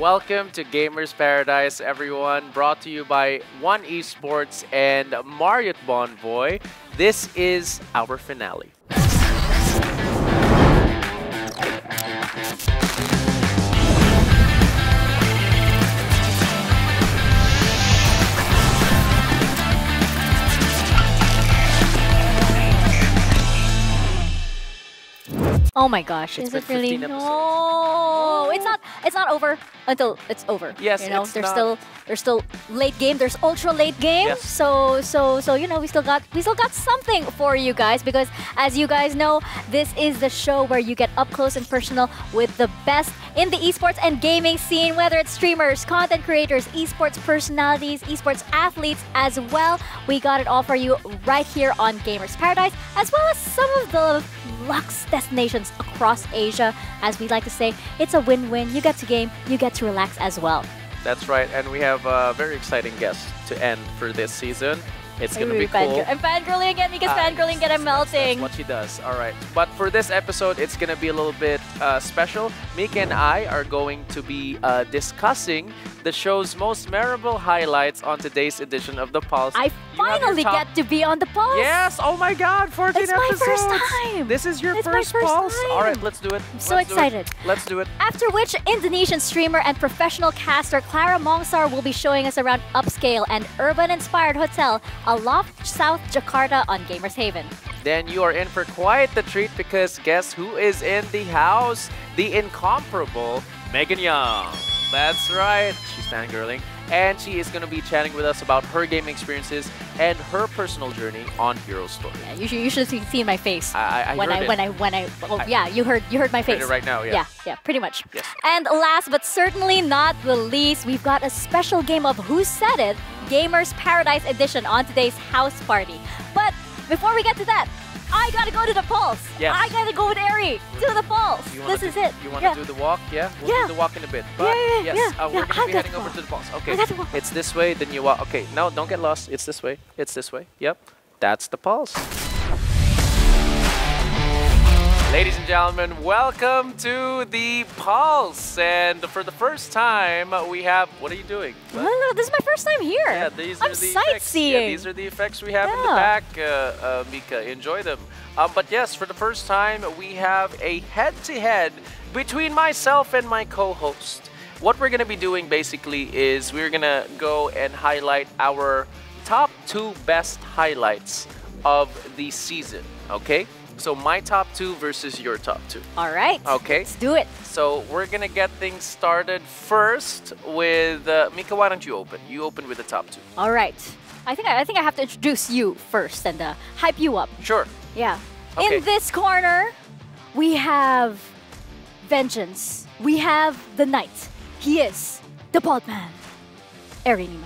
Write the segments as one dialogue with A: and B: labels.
A: Welcome to Gamers Paradise, everyone. Brought to you by One Esports and Marriott Bonvoy. This is our finale.
B: Oh my gosh,
A: It's
B: is
A: been
B: it really?
A: 15 episodes.
B: No, it's not over until it's over.
A: Yes,
B: you know,
A: it's
B: there's
A: not.
B: still late game. There's ultra late game.
A: Yes.
B: So you know we still got something for you guys because as you guys know, this is the show where you get up close and personal with the best in the esports and gaming scene, whether it's streamers, content creators, esports personalities, esports athletes as well. We got it all for you right here on Gamers Paradise, as well as some of the Lux destinations across Asia. As we like to say, it's a win-win. You get to game, you get to relax as well.
A: That's right, and we have a very exciting guest to end for this season. It's gonna be cool.
B: I'm fangirling again because fangirling again, I'm melting.
A: That's what she does. All right. But for this episode, it's going to be a little bit special. Mika and I are going to be discussing the show's most memorable highlights on today's edition of The Pulse.
B: I finally get to be on The Pulse.
A: Yes! Oh my God! 14
B: It's
A: episodes!
B: my first time.
A: This is your
B: It's my
A: first
B: first
A: Pulse?
B: time.
A: All right, let's do it.
B: I'm so excited.
A: Let's do it.
B: After which, Indonesian streamer and professional caster Clara Mongsar will be showing us around upscale and urban-inspired hotel Aloft South Jakarta on Gamers Haven.
A: Then you are in for quite the treat because guess who is in the house? The incomparable Megan Young. That's right, she's fangirling. And she is going to be chatting with us about her gaming experiences and her personal journey on Hero Story.
B: Yeah, you should see my face.
A: I
B: when
A: heard
B: I yeah, you heard my face.
A: Heard it right now, yeah.
B: Yeah, pretty much.
A: Yes.
B: And last but certainly not the least, we've got a special game of Who Said It, Gamers Paradise Edition on today's house party. But before we get to that, I gotta go to the Pulse.
A: Yes.
B: I gotta go with Ari to the Pulse. This is it.
A: You want to do the walk? Yeah? We'll do the walk in a bit. But yes, we're going to be heading over to the Pulse. Okay, it's this way, then you walk. Okay, no, don't get lost. It's this way. It's this way. Yep, that's the Pulse. Ladies and gentlemen, welcome to the Pulse. And for the first time, we have... What are you doing?
B: No, this is my first time here.
A: Yeah, these
B: I'm
A: are the
B: sightseeing.
A: Effects. Yeah, these are the effects we have in the back, Mika. Enjoy them. But yes, for the first time, we have a head-to-head between myself and my co-host. What we're going to be doing, basically, is we're going to go and highlight our top 2 best highlights of the season, okay? So my top 2 versus your top 2.
B: All right.
A: Okay.
B: Let's do it.
A: So we're gonna get things started first with Mika. Why don't you open? You open with the top 2.
B: All right. I think I have to introduce you first and hype you up.
A: Sure.
B: Yeah.
A: Okay.
B: In this corner, we have Vengeance. We have the Knight. He is the Bald Man, Eri Nima.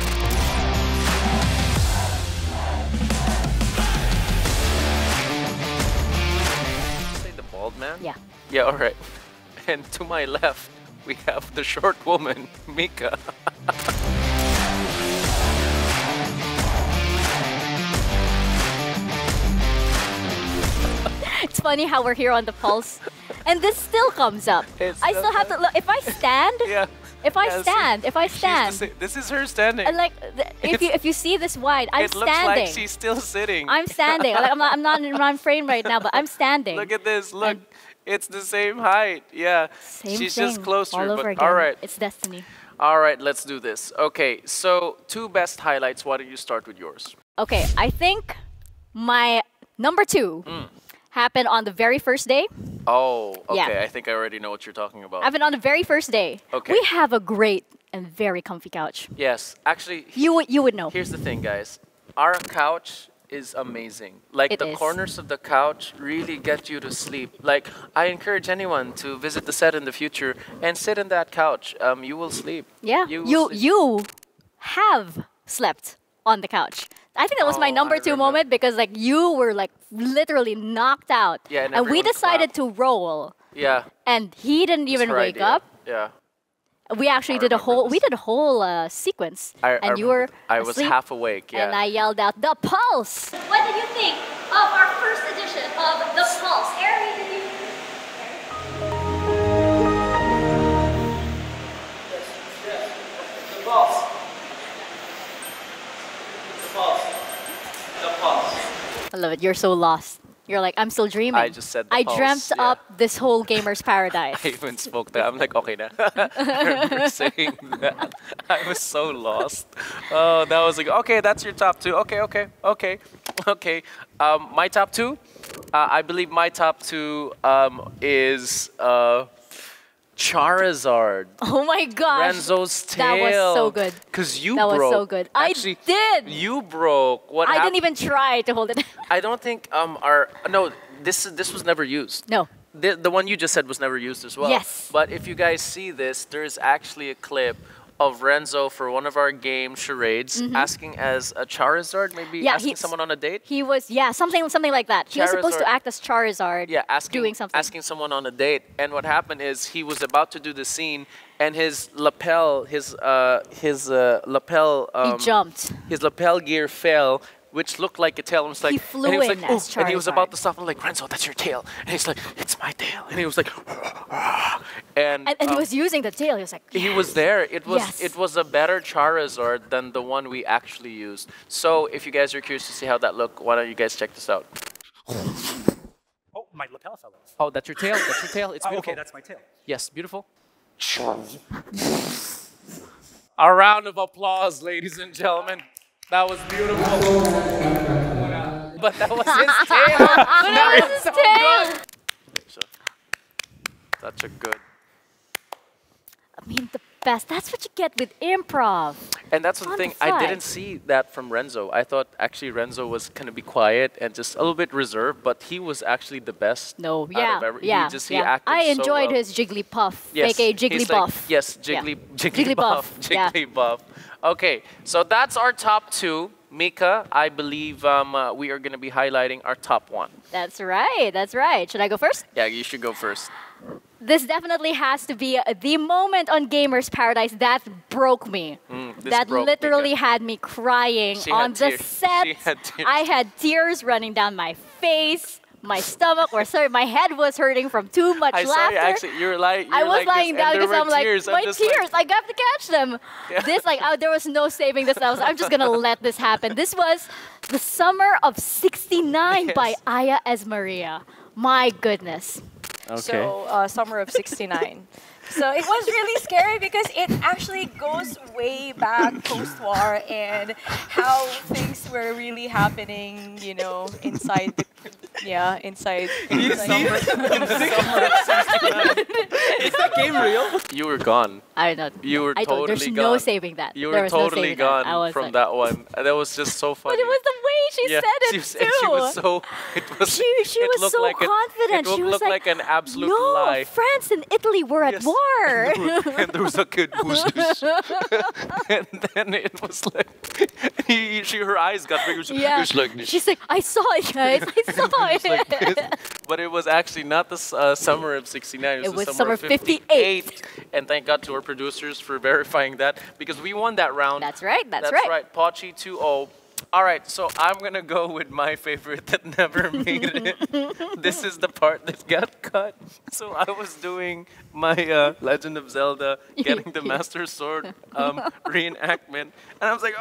A: Bald man?
B: Yeah.
A: Yeah, all right. And to my left, we have the short woman, Mika.
B: It's funny how we're here on the Pulse, and this still comes up. I still have to look. If I stand,
A: Yeah.
B: if I stand,
A: This is her standing.
B: and like if you see this wide, I'm
A: it looks
B: standing.
A: like she's still sitting.
B: I'm standing. Like, I'm not in my frame right now, but I'm standing.
A: Look at this. Look. It's the same height. Yeah.
B: Same
A: she's
B: thing,
A: just closer.
B: all over
A: But
B: again.
A: all right.
B: It's destiny.
A: All right, let's do this. Okay, so 2 best highlights. Why don't you start with yours?
B: Okay, I think my number 2 happened on the very first day.
A: Oh, okay.
B: Yeah.
A: I think I already know what you're talking about.
B: Happened on the very first day.
A: Okay.
B: We have a great and very comfy couch.
A: Yes, actually,
B: You would know.
A: here's the thing, guys. Our couch is amazing. Like,
B: It
A: the
B: is.
A: corners of the couch really get you to sleep. Like, I encourage anyone to visit the set in the future and sit in that couch. You will sleep.
B: Yeah.
A: You will sleep.
B: You have slept on the couch. I think that was my
A: Oh,
B: number
A: I
B: 2
A: remember.
B: moment because like you were like literally knocked out.
A: Yeah, and
B: we
A: everyone
B: decided
A: clapped.
B: to roll.
A: Yeah.
B: And he didn't even
A: it's her
B: wake
A: idea.
B: up.
A: Yeah.
B: We actually
A: I
B: did a
A: remember
B: whole
A: this.
B: we did a whole sequence, and you were
A: I was
B: asleep,
A: half awake, yeah.
B: and I yelled out the Pulse. What did you think of our first edition of the Pulse? Ari, did you? I love it. You're so lost. You're like, I'm still dreaming.
A: I just said the
B: I
A: pulse,
B: dreamt
A: yeah.
B: up this whole gamer's paradise.
A: I even spoke that. I'm like, okay na. I remember saying that. I was so lost. Oh, that was like, okay, that's your top two. Okay. My top two? I believe my top two is Charizard.
B: Oh my gosh.
A: Renzo's tail.
B: That was so good.
A: Because you
B: That was
A: broke.
B: so good.
A: Actually,
B: I did.
A: You broke. What
B: I
A: happened?
B: didn't even try to hold it.
A: I don't think this was never used.
B: No.
A: The one you just said was never used as well.
B: Yes.
A: But if you guys see this, there's actually a clip of Renzo for one of our game charades asking as a Charizard, maybe
B: Yeah,
A: asking someone on a date.
B: He was, something like that. He was supposed to
A: Charizard.
B: act as Charizard.
A: Yeah,
B: doing something.
A: asking someone on a date. And what happened is he was about to do the scene, and his lapel, lapel,
B: He jumped.
A: his lapel gear fell, which looked like a tail. And was like,
B: He flew
A: and he was
B: in
A: like,
B: as
A: "Ooh," and he was about
B: Charizard.
A: to stop. I'm like, Renzo, that's your tail. And he's like, it's my tail. And he was like, and
B: And he was using the tail. He was like,
A: he was there.
B: Yes.
A: It was a better Charizard than the one we actually used. So if you guys are curious to see how that looked, why don't you guys check this out?
C: Oh, my lapel fell off.
A: Oh, that's your tail. That's your tail. It's
C: Oh,
A: beautiful.
C: okay, that's my tail.
A: Yes, beautiful. A round of applause, ladies and gentlemen. That was beautiful. But that was his tail. That was so good. Such a good.
B: I mean, the best. That's what you get with improv.
A: And that's the
B: On
A: thing.
B: the
A: I
B: fly.
A: didn't see that from Renzo. I thought actually Renzo was gonna be quiet and just a little bit reserved, but he was actually the best.
B: No,
A: out
B: yeah,
A: of every,
B: yeah,
A: he
B: yeah.
A: acted
B: I
A: so
B: enjoyed
A: well.
B: his Jigglypuff,
A: Yes,
B: aka
A: he's
B: Jigglypuff.
A: like- yes,
B: Yeah.
A: Jigglypuff.
B: yeah.
A: Jigglypuff. Okay, so that's our top two. Mika, I believe we are going to be highlighting our top one.
B: That's right. That's right. Should I go first?
A: Yeah, you should go first.
B: This definitely has to be the moment on Gamers Paradise that broke me.
A: This
B: That
A: broke
B: literally
A: Mika.
B: had me crying
A: She had
B: on the
A: tears.
B: set.
A: She had tears.
B: I had tears running down my face, my stomach, or sorry, my head was hurting from too much
A: I saw
B: laughter.
A: you actually. You were like,
B: I was lying down
A: because
B: because I'm like, my
A: just
B: tears, I got to catch them.
A: Yeah.
B: This, there was no saving this. I'm just gonna let this happen. This was the Summer of '69 by
A: Yes.
B: Aya Esmaria. My goodness.
D: So summer of '69. So it was really scary because it actually goes way back post-war and how things were really happening, you know, inside the, inside.
A: Is that game real? You were gone.
B: I don't know.
A: You were
B: I told,
A: totally
B: there's
A: gone.
B: no saving that.
A: You
B: There
A: were
B: was no
A: totally
B: saving that. I
A: gone
B: was
A: from
B: like-
A: that one. That was just so funny.
B: But it was the way she
A: Yeah,
B: said it
A: she was,
B: too.
A: and she was so. It was.
B: She
A: it
B: was
A: looked
B: so
A: like
B: confident.
A: It
B: She was
A: looked like an absolute
B: no,
A: lie.
B: France and Italy were at
A: Yes.
B: war.
A: And there was a kid who's this. And then it was like, her eyes got bigger.
B: Yeah.
A: It's like this.
B: She's like, I saw it, guys. I saw
A: It's like
B: it.
A: this. But it was actually not the summer of '69. It was, the
B: summer
A: of 58. And thank God to our producers for verifying that because we won that round.
B: That's right. That's
A: That's
B: right.
A: right. Pachi 2-0. All right, so I'm gonna go with my favorite that never made it. This is the part that got cut. So I was doing my Legend of Zelda, getting the Master Sword reenactment, and I was like,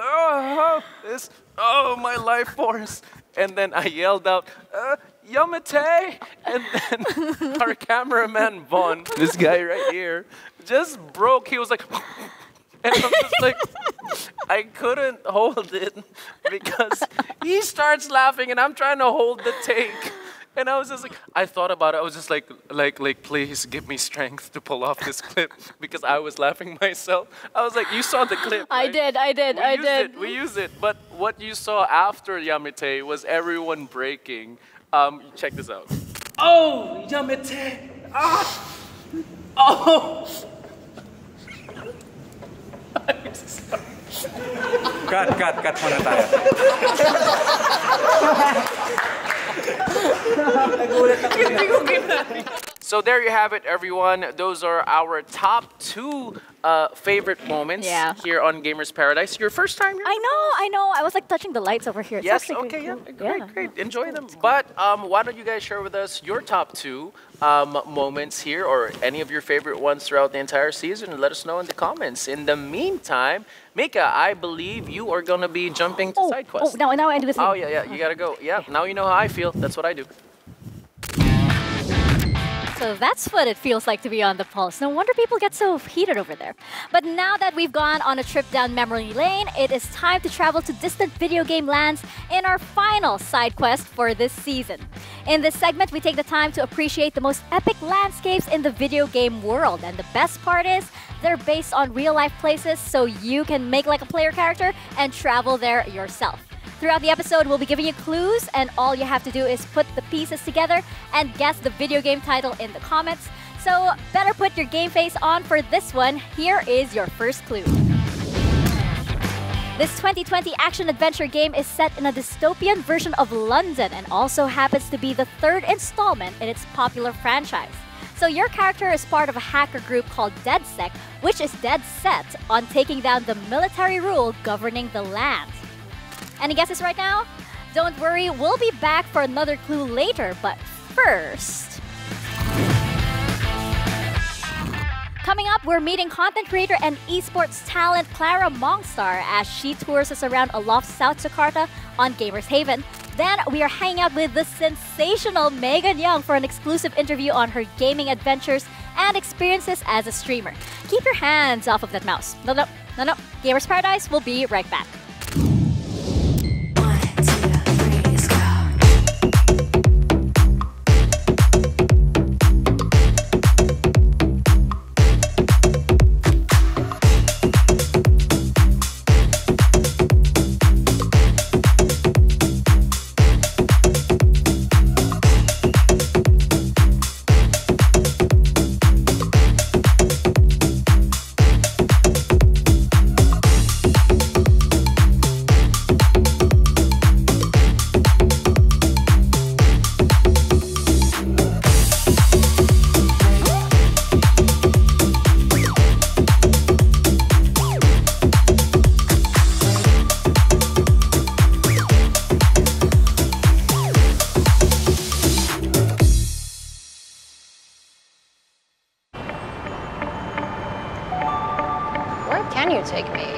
A: my life force, and then I yelled out, Yamete, and then our cameraman Vaughn, this guy right here, just broke. He was like. And I'm just like, I couldn't hold it because he starts laughing and I'm trying to hold the take. And I was just like, I thought about it. I was just like, please give me strength to pull off this clip because I was laughing myself. I was like, you saw the clip,
B: I
A: right?
B: did.
A: We used it. But what you saw after Yamete was everyone breaking. Check this out. Oh, Yamete. Ah. Oh.
C: Cut muna tayo.
A: So there you have it, everyone. Those are our top 2 favorite moments here on Gamers Paradise. Your first time here?
B: I know. I was like touching the lights over here. It's
A: Yes,
B: actually
A: okay,
B: cool.
A: great. Enjoy them. But why don't you guys share with us your top 2 moments here, or any of your favorite ones throughout the entire season, and let us know in the comments. In the meantime, Mika, I believe you are going to be jumping to side quest.
B: Now I do this.
A: Oh, yeah, you gotta go. Yeah, now you know how I feel. That's what I do.
B: So that's what it feels like to be on the pulse. No wonder people get so heated over there. But now that we've gone on a trip down memory lane, it is time to travel to distant video game lands in our final side quest for this season. In this segment, we take the time to appreciate the most epic landscapes in the video game world. And the best part is, they're based on real-life places, so you can make like a player character and travel there yourself. Throughout the episode, we'll be giving you clues, and all you have to do is put the pieces together and guess the video game title in the comments. So better put your game face on for this one. Here is your first clue. This 2020 action-adventure game is set in a dystopian version of London and also happens to be the 3rd installment in its popular franchise. So your character is part of a hacker group called DedSec, which is dead set on taking down the military rule governing the land. Any guesses right now? Don't worry, we'll be back for another clue later, but first... Coming up, we're meeting content creator and esports talent Clara Mongstar as she tours us around Aloft South Jakarta on Gamers Haven. Then we are hanging out with the sensational Megan Young for an exclusive interview on her gaming adventures and experiences as a streamer. Keep your hands off of that mouse. No. Gamers Paradise will be right back.
E: Can you take me?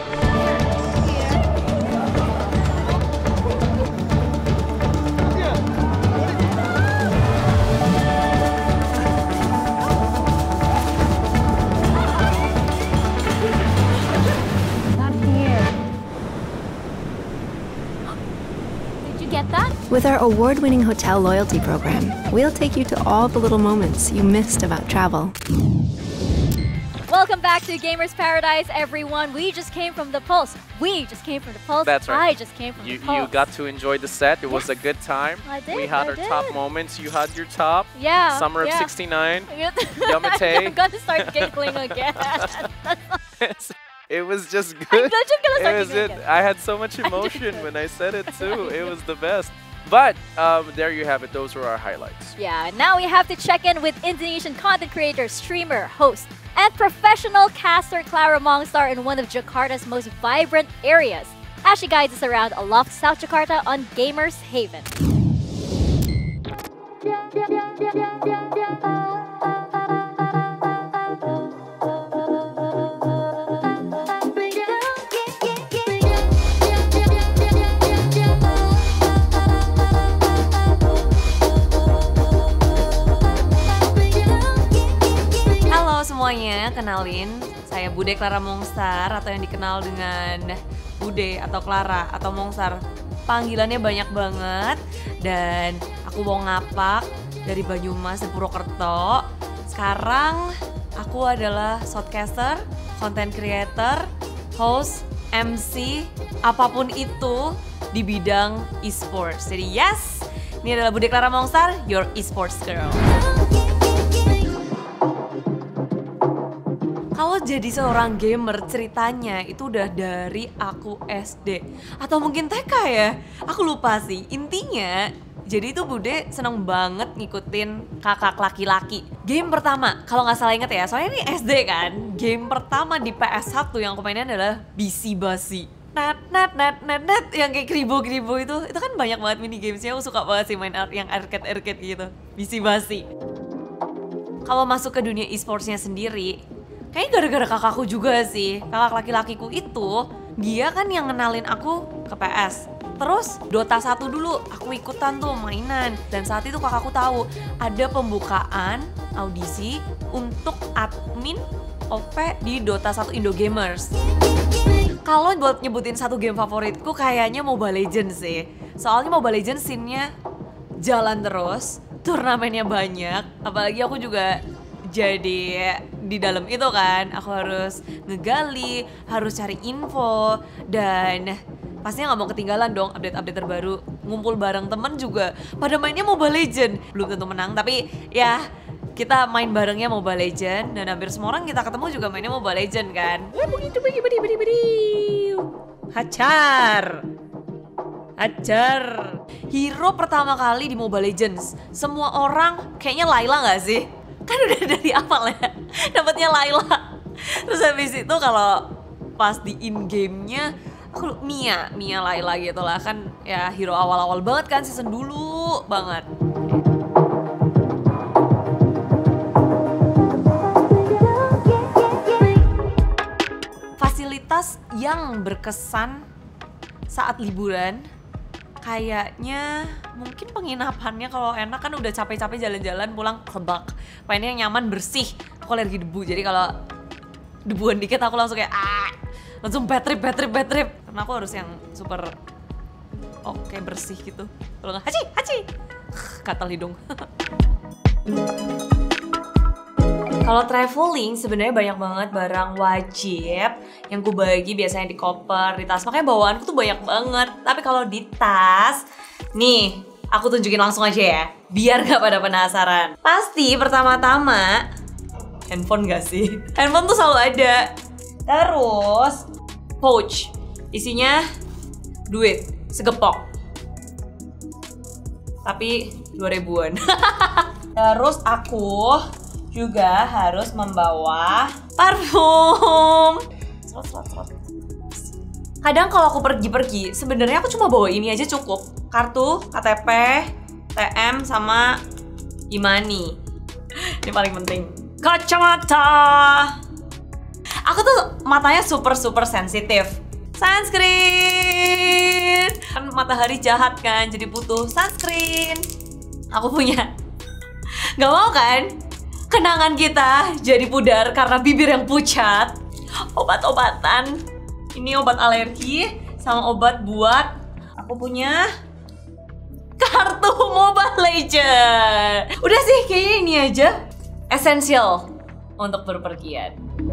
E: Not here.
B: Did you get that?
F: With our award-winning hotel loyalty program, we'll take you to all the little moments you missed about travel.
B: Welcome back to Gamers Paradise, everyone. We just came from the Pulse.
A: That's right.
B: I just came from the Pulse.
A: You got to enjoy the set. It was a good time.
B: I did.
A: We had our top moments. You had your top.
B: Yeah.
A: Summer of '69. Yamate.
B: I'm gonna start giggling again.
A: It was just good.
B: I'm just gonna start giggling again.
A: I had so much emotion when I said it too. It was the best. But there you have it. Those were our highlights.
B: Yeah, now we have to check in with Indonesian content creator, streamer, host, and professional caster Clara Mongstar in one of Jakarta's most vibrant areas, as she guides us around Aloft South Jakarta on Gamers Haven.
G: Semuanya, kenalin, saya Bude Clara Mongstar atau yang dikenal dengan Bude atau Clara atau Mongstar. Panggilannya banyak banget dan aku mau ngapak dari Banyumas dan Purwokerto. Sekarang aku adalah shotcaster, content creator, host, MC, apapun itu di bidang esports. Jadi yes, ini adalah Bude Clara Mongstar, your esports girl. Kalau jadi seorang gamer ceritanya itu udah dari aku SD atau mungkin TK ya, aku lupa sih. Intinya Jadi itu Bude seneng banget ngikutin kakak laki-laki. Game pertama, kalau nggak salah inget ya, soalnya ini SD kan. Game pertama di PS1 yang aku mainin adalah Bisi Basi. Net, yang kayak kribo itu kan banyak banget mini gamesnya. Aku suka banget sih main yang arcade gitu. Bisi Basi. Kalau masuk ke dunia e-sportsnya sendiri, kayaknya gara-gara kakakku juga sih. Kakak laki-lakiku itu, dia kan yang ngenalin aku ke PS. Terus Dota 1 dulu aku ikutan tuh mainan. Dan saat itu kakakku tahu ada pembukaan audisi untuk admin OP di Dota 1 Indo Gamers. Kalau buat nyebutin satu game favoritku kayaknya Mobile Legends sih. Soalnya Mobile Legends scene-nya jalan terus, turnamennya banyak. Apalagi aku juga jadi di dalam itu kan, aku harus ngegali, harus cari info, dan pastinya nggak mau ketinggalan dong update-update terbaru. Ngumpul bareng temen juga pada mainnya Mobile Legends. Belum tentu menang, tapi ya kita main barengnya Mobile Legends, dan hampir semua orang kita ketemu juga mainnya Mobile Legends kan. Hajar. Hero pertama kali di Mobile Legends, semua orang kayaknya Layla nggak sih? Kan udah dari awal ya, dapatnya Layla. Terus habis itu kalau pas di in game-nya, aku Mia Layla gitu lah, kan ya hero awal-awal banget kan, season dulu banget. Fasilitas yang berkesan saat liburan, kayaknya mungkin penginapannya. Kalau enak kan udah capek-capek jalan-jalan pulang kebak. Pengennya yang nyaman, bersih. Aku alergi debu, jadi kalau debuan dikit aku langsung kayak langsung bad trip. Karena aku harus yang super oke, bersih gitu. Kalau nggak haci, gatal hidung. Kalau traveling sebenarnya banyak banget barang wajib yang ku bagi biasanya di koper, di tas. Makanya bawaanku tuh banyak banget. Tapi kalau di tas, nih aku tunjukin langsung aja ya, biar gak pada penasaran. Pasti pertama-tama handphone gak sih? Handphone tuh selalu ada. Terus pouch, isinya duit segepok, tapi 2.000-an. Terus aku juga harus membawa parfum. Kadang kalau aku pergi-pergi, sebenarnya aku cuma bawa ini aja cukup. Kartu, KTP, TM, sama e-money. Ini paling penting. Kacamata. Aku tuh matanya super sensitif. Sunscreen. Kan matahari jahat kan, jadi butuh sunscreen. Aku punya. Gak mau kan kenangan kita jadi pudar karena bibir yang pucat. Obat-obatan. Ini obat alergi sama obat buat aku punya kartu Mobile Legends. Udah sih, kayaknya ini aja esensial untuk berpergian.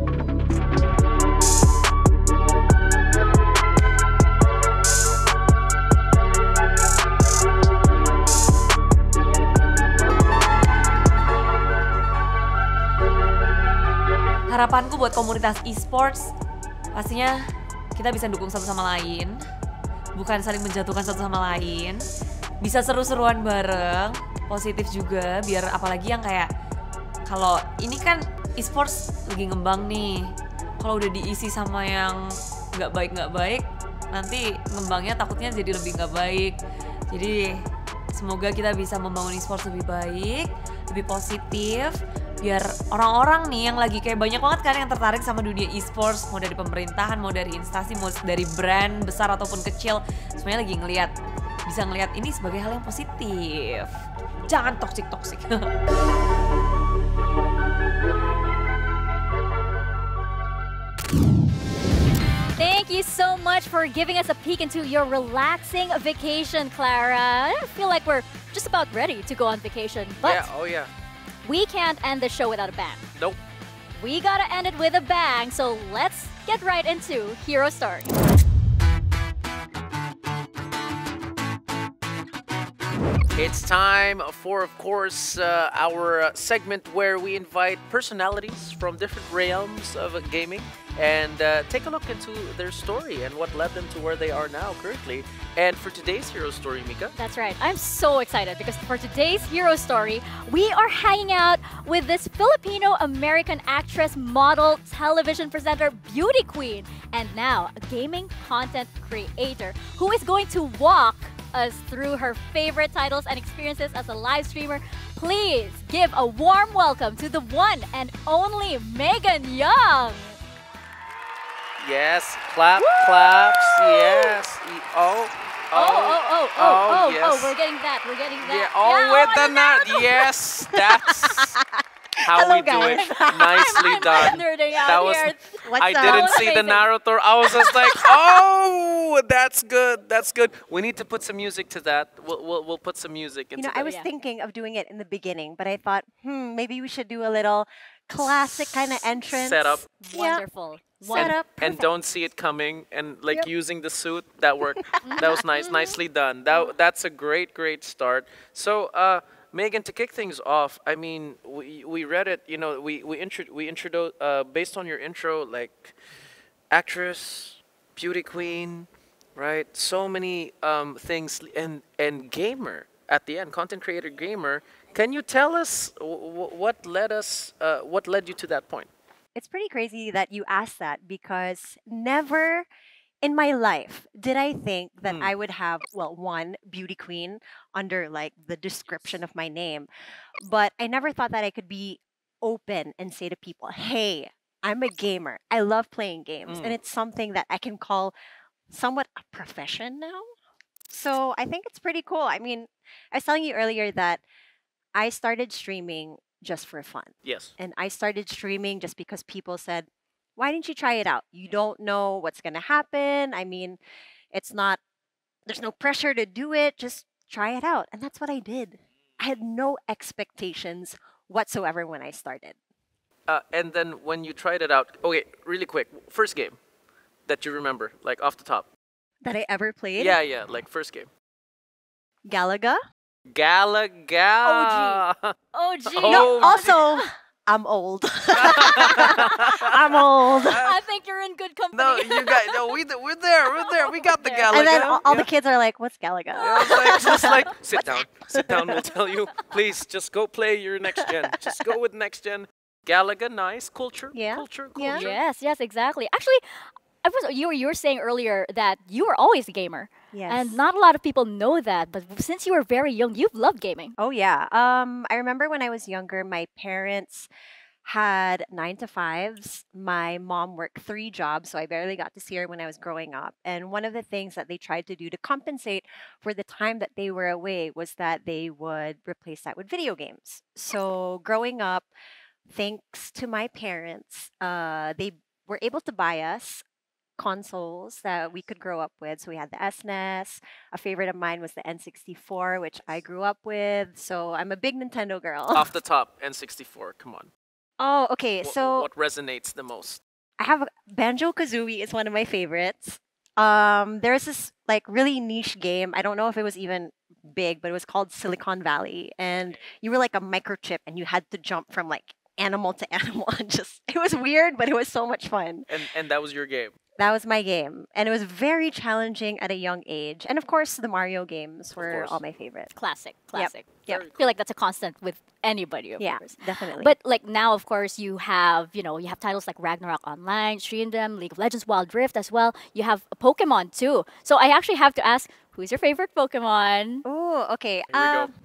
G: Harapanku buat komunitas e-sports, pastinya kita bisa dukung satu sama lain, bukan saling menjatuhkan satu sama lain. Bisa seru-seruan bareng, positif juga, biar apalagi yang kayak, kalau ini kan e-sports lagi ngembang nih, kalau udah diisi sama yang nggak baik, nanti ngembangnya takutnya jadi lebih nggak baik. Jadi semoga kita bisa membangun e-sports lebih baik, lebih positif, biar orang-orang nih yang lagi kayak banyak banget kan yang tertarik sama dunia e-sports, mau dari pemerintahan, mau dari instansi, mau dari brand besar ataupun kecil, semuanya lagi bisa ngelihat ini sebagai hal yang positif. Jangan toksik.
B: Thank you so much for giving us a peek into your relaxing vacation, Clara. I feel like we're just about ready to go on vacation, but
A: yeah.
B: we can't end the show without a bang.
A: Nope.
B: We gotta end it with a bang, so let's get right into Hero Story.
A: It's time for, of course, our segment where we invite personalities from different realms of gaming and take a look into their story and what led them to where they are now currently. And for today's hero story, Mika.
B: That's right. I'm so excited because for today's hero story, we are hanging out with this Filipino-American actress, model, television presenter, beauty queen, and now a gaming content creator who is going to walk us through her favorite titles and experiences as a live streamer. Please give a warm welcome to the one and only Megan Young.
A: Yes, clap, claps, yes. Yes.
B: We're getting that. We're getting that.
A: Yeah, with the nut. Yes, that's how we do it. Nicely done. That was. I didn't see the Naruto. I was just like, oh, that's good. That's good. We need to put some music to that. We'll put some music into that.
H: I was thinking of doing it in the beginning, but I thought, maybe we should do a little classic kind of entrance.
A: Setup.
B: Wonderful.
A: And don't see it coming and like using the suit. That worked. That was nice. Nicely done. That's a great start. So Megan, to kick things off, I mean, we read it, you know, we introduced based on your intro, like actress, beauty queen, right? So many things, and gamer at the end, content creator, gamer. Can you tell us what led you to that point?
H: It's pretty crazy that you asked that because never in my life did I think that I would have, well, one, beauty queen under like the description of my name. But I never thought that I could be open and say to people, hey, I'm a gamer. I love playing games. And it's something that I can call somewhat a profession now. So I think it's pretty cool. I mean, I was telling you earlier that I started streaming just for fun.
A: Yes.
H: And I started streaming just because people said, why didn't you try it out? You don't know what's going to happen. I mean, there's no pressure to do it. Just try it out. And that's what I did. I had no expectations whatsoever when I started.
A: And then when you tried it out, okay, really quick, first game that you remember, like off the top.
H: That I ever played?
A: Yeah, like first game.
H: Galaga?
A: Galaga.
B: OG.
H: No, also, I'm old. I'm old.
B: I think you're in good company.
A: No, you guys, no, we're there. We got the Galaga.
H: And then all the kids are like, what's Galaga?
A: I was like, just like, sit down, we'll tell you. Please, just go play your next gen. Just go with next gen. Galaga, nice. Culture. Culture.
B: Yes, exactly. Actually, you were saying earlier that you were always a gamer.
H: Yes.
B: And not a lot of people know that, but since you were very young, you've loved gaming.
H: Oh, yeah. I remember when I was younger, my parents had 9 to 5s. My mom worked 3 jobs, so I barely got to see her when I was growing up. And one of the things that they tried to do to compensate for the time that they were away was that they would replace that with video games. So growing up, thanks to my parents, they were able to buy us consoles that we could grow up with. So we had the SNES. A favorite of mine was the N64, which I grew up with. So I'm a big Nintendo girl.
A: Off the top, N64, come on.
H: Oh, okay. So
A: what resonates the most?
H: I have Banjo-Kazooie is one of my favorites. There's this like really niche game. I don't know if it was even big, but it was called Silicon Valley. And you were like a microchip and you had to jump from like animal to animal. And just, it was weird, but it was so much fun.
A: And that was your game?
H: That was my game. And it was very challenging at a young age. And of course, the Mario games were all my favorite.
B: Classic.
H: Yep.
B: I feel like that's a constant with anybody, of course.
H: Definitely.
B: But like now, of course, you have titles like Ragnarok Online, Stream Them, League of Legends, Wild Rift as well. You have a Pokemon too. So I actually have to ask, who's your favorite Pokemon?
H: Oh, okay.
A: Here we go.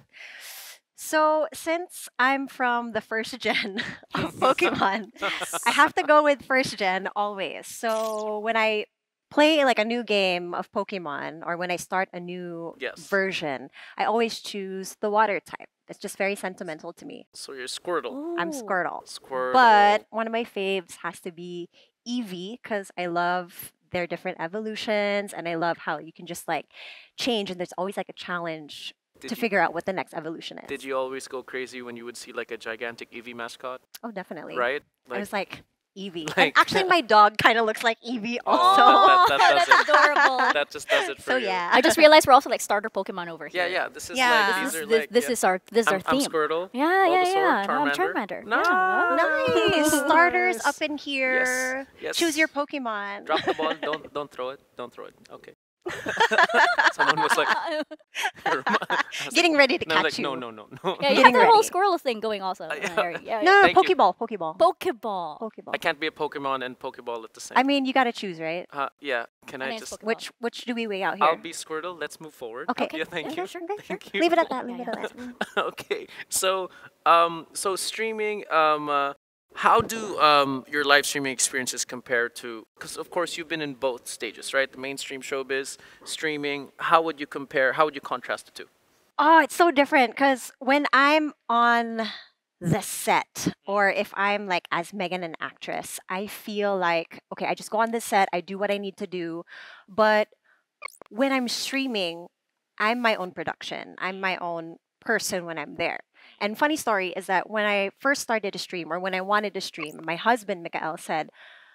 H: So since I'm from the first gen of Pokemon, I have to go with first gen always. So when I play like a new game of Pokemon or when I start a new version, I always choose the water type. It's just very sentimental to me.
A: So you're Squirtle.
B: Ooh.
H: I'm Squirtle.
A: Squirtle.
H: But one of my faves has to be Eevee because I love their different evolutions and I love how you can just like change and there's always like a challenge to figure out what the next evolution is.
A: Did you always go crazy when you would see like a gigantic Eevee mascot?
H: Oh, definitely.
A: Right?
H: I was like, Eevee. And
A: Like-
H: actually, my dog kind of looks like Eevee
A: Oh,
H: also.
A: that does
B: That's
A: it.
B: adorable.
A: That just does it for
H: So
A: you.
H: yeah.
B: I just realized we're also like starter Pokemon over
A: Yeah,
B: here.
A: yeah. This is
H: Yeah.
A: like these
B: This,
A: are
B: this,
A: like
B: this is our
A: I'm
B: theme.
A: Squirtle.
B: Yeah, yeah,
A: Bulbasaur,
B: yeah. No, I'm
A: Charmander.
B: Charmander.
A: Nice.
H: Nice. Starters up in here.
A: Yes.
H: Choose your Pokemon.
A: Drop the ball. Don't throw it. Don't throw it. Okay. Someone was like, I was
H: Getting ready to
A: no,
H: catch
A: like,
H: you.
A: no, no, no, no.
B: Yeah, you have
H: Getting
B: the whole
H: ready.
B: squirrel thing going also.
A: yeah.
B: There, yeah,
H: No, no,
A: Thank you.
H: Pokeball. Pokeball.
B: Pokeball.
H: Pokeball.
A: I can't be a Pokemon and Pokeball at the same.
H: I mean, you gotta choose, right?
A: Yeah. Can
B: My
A: I
B: name's
A: just?
B: Pokeball.
H: Which do we weigh out here?
A: I'll be Squirtle. Let's move forward.
H: Okay.
A: Yeah, thank you.
H: Sure, sure.
A: Thank you.
H: Leave it at that. Leave
B: Yeah,
H: it at
B: yeah.
H: that.
A: Okay. So, so streaming. How do your live streaming experiences compare to? Because of course you've been in both stages, right? The mainstream showbiz, streaming. How would you compare? How would you contrast the two?
H: Oh, it's so different because when I'm on the set or if I'm like as Megan an actress, I feel like, okay, I just go on the set, I do what I need to do. But when I'm streaming, I'm my own production. I'm my own person when I'm there. And funny story is that when I first started to stream or when I wanted to stream, my husband, Mikael, said,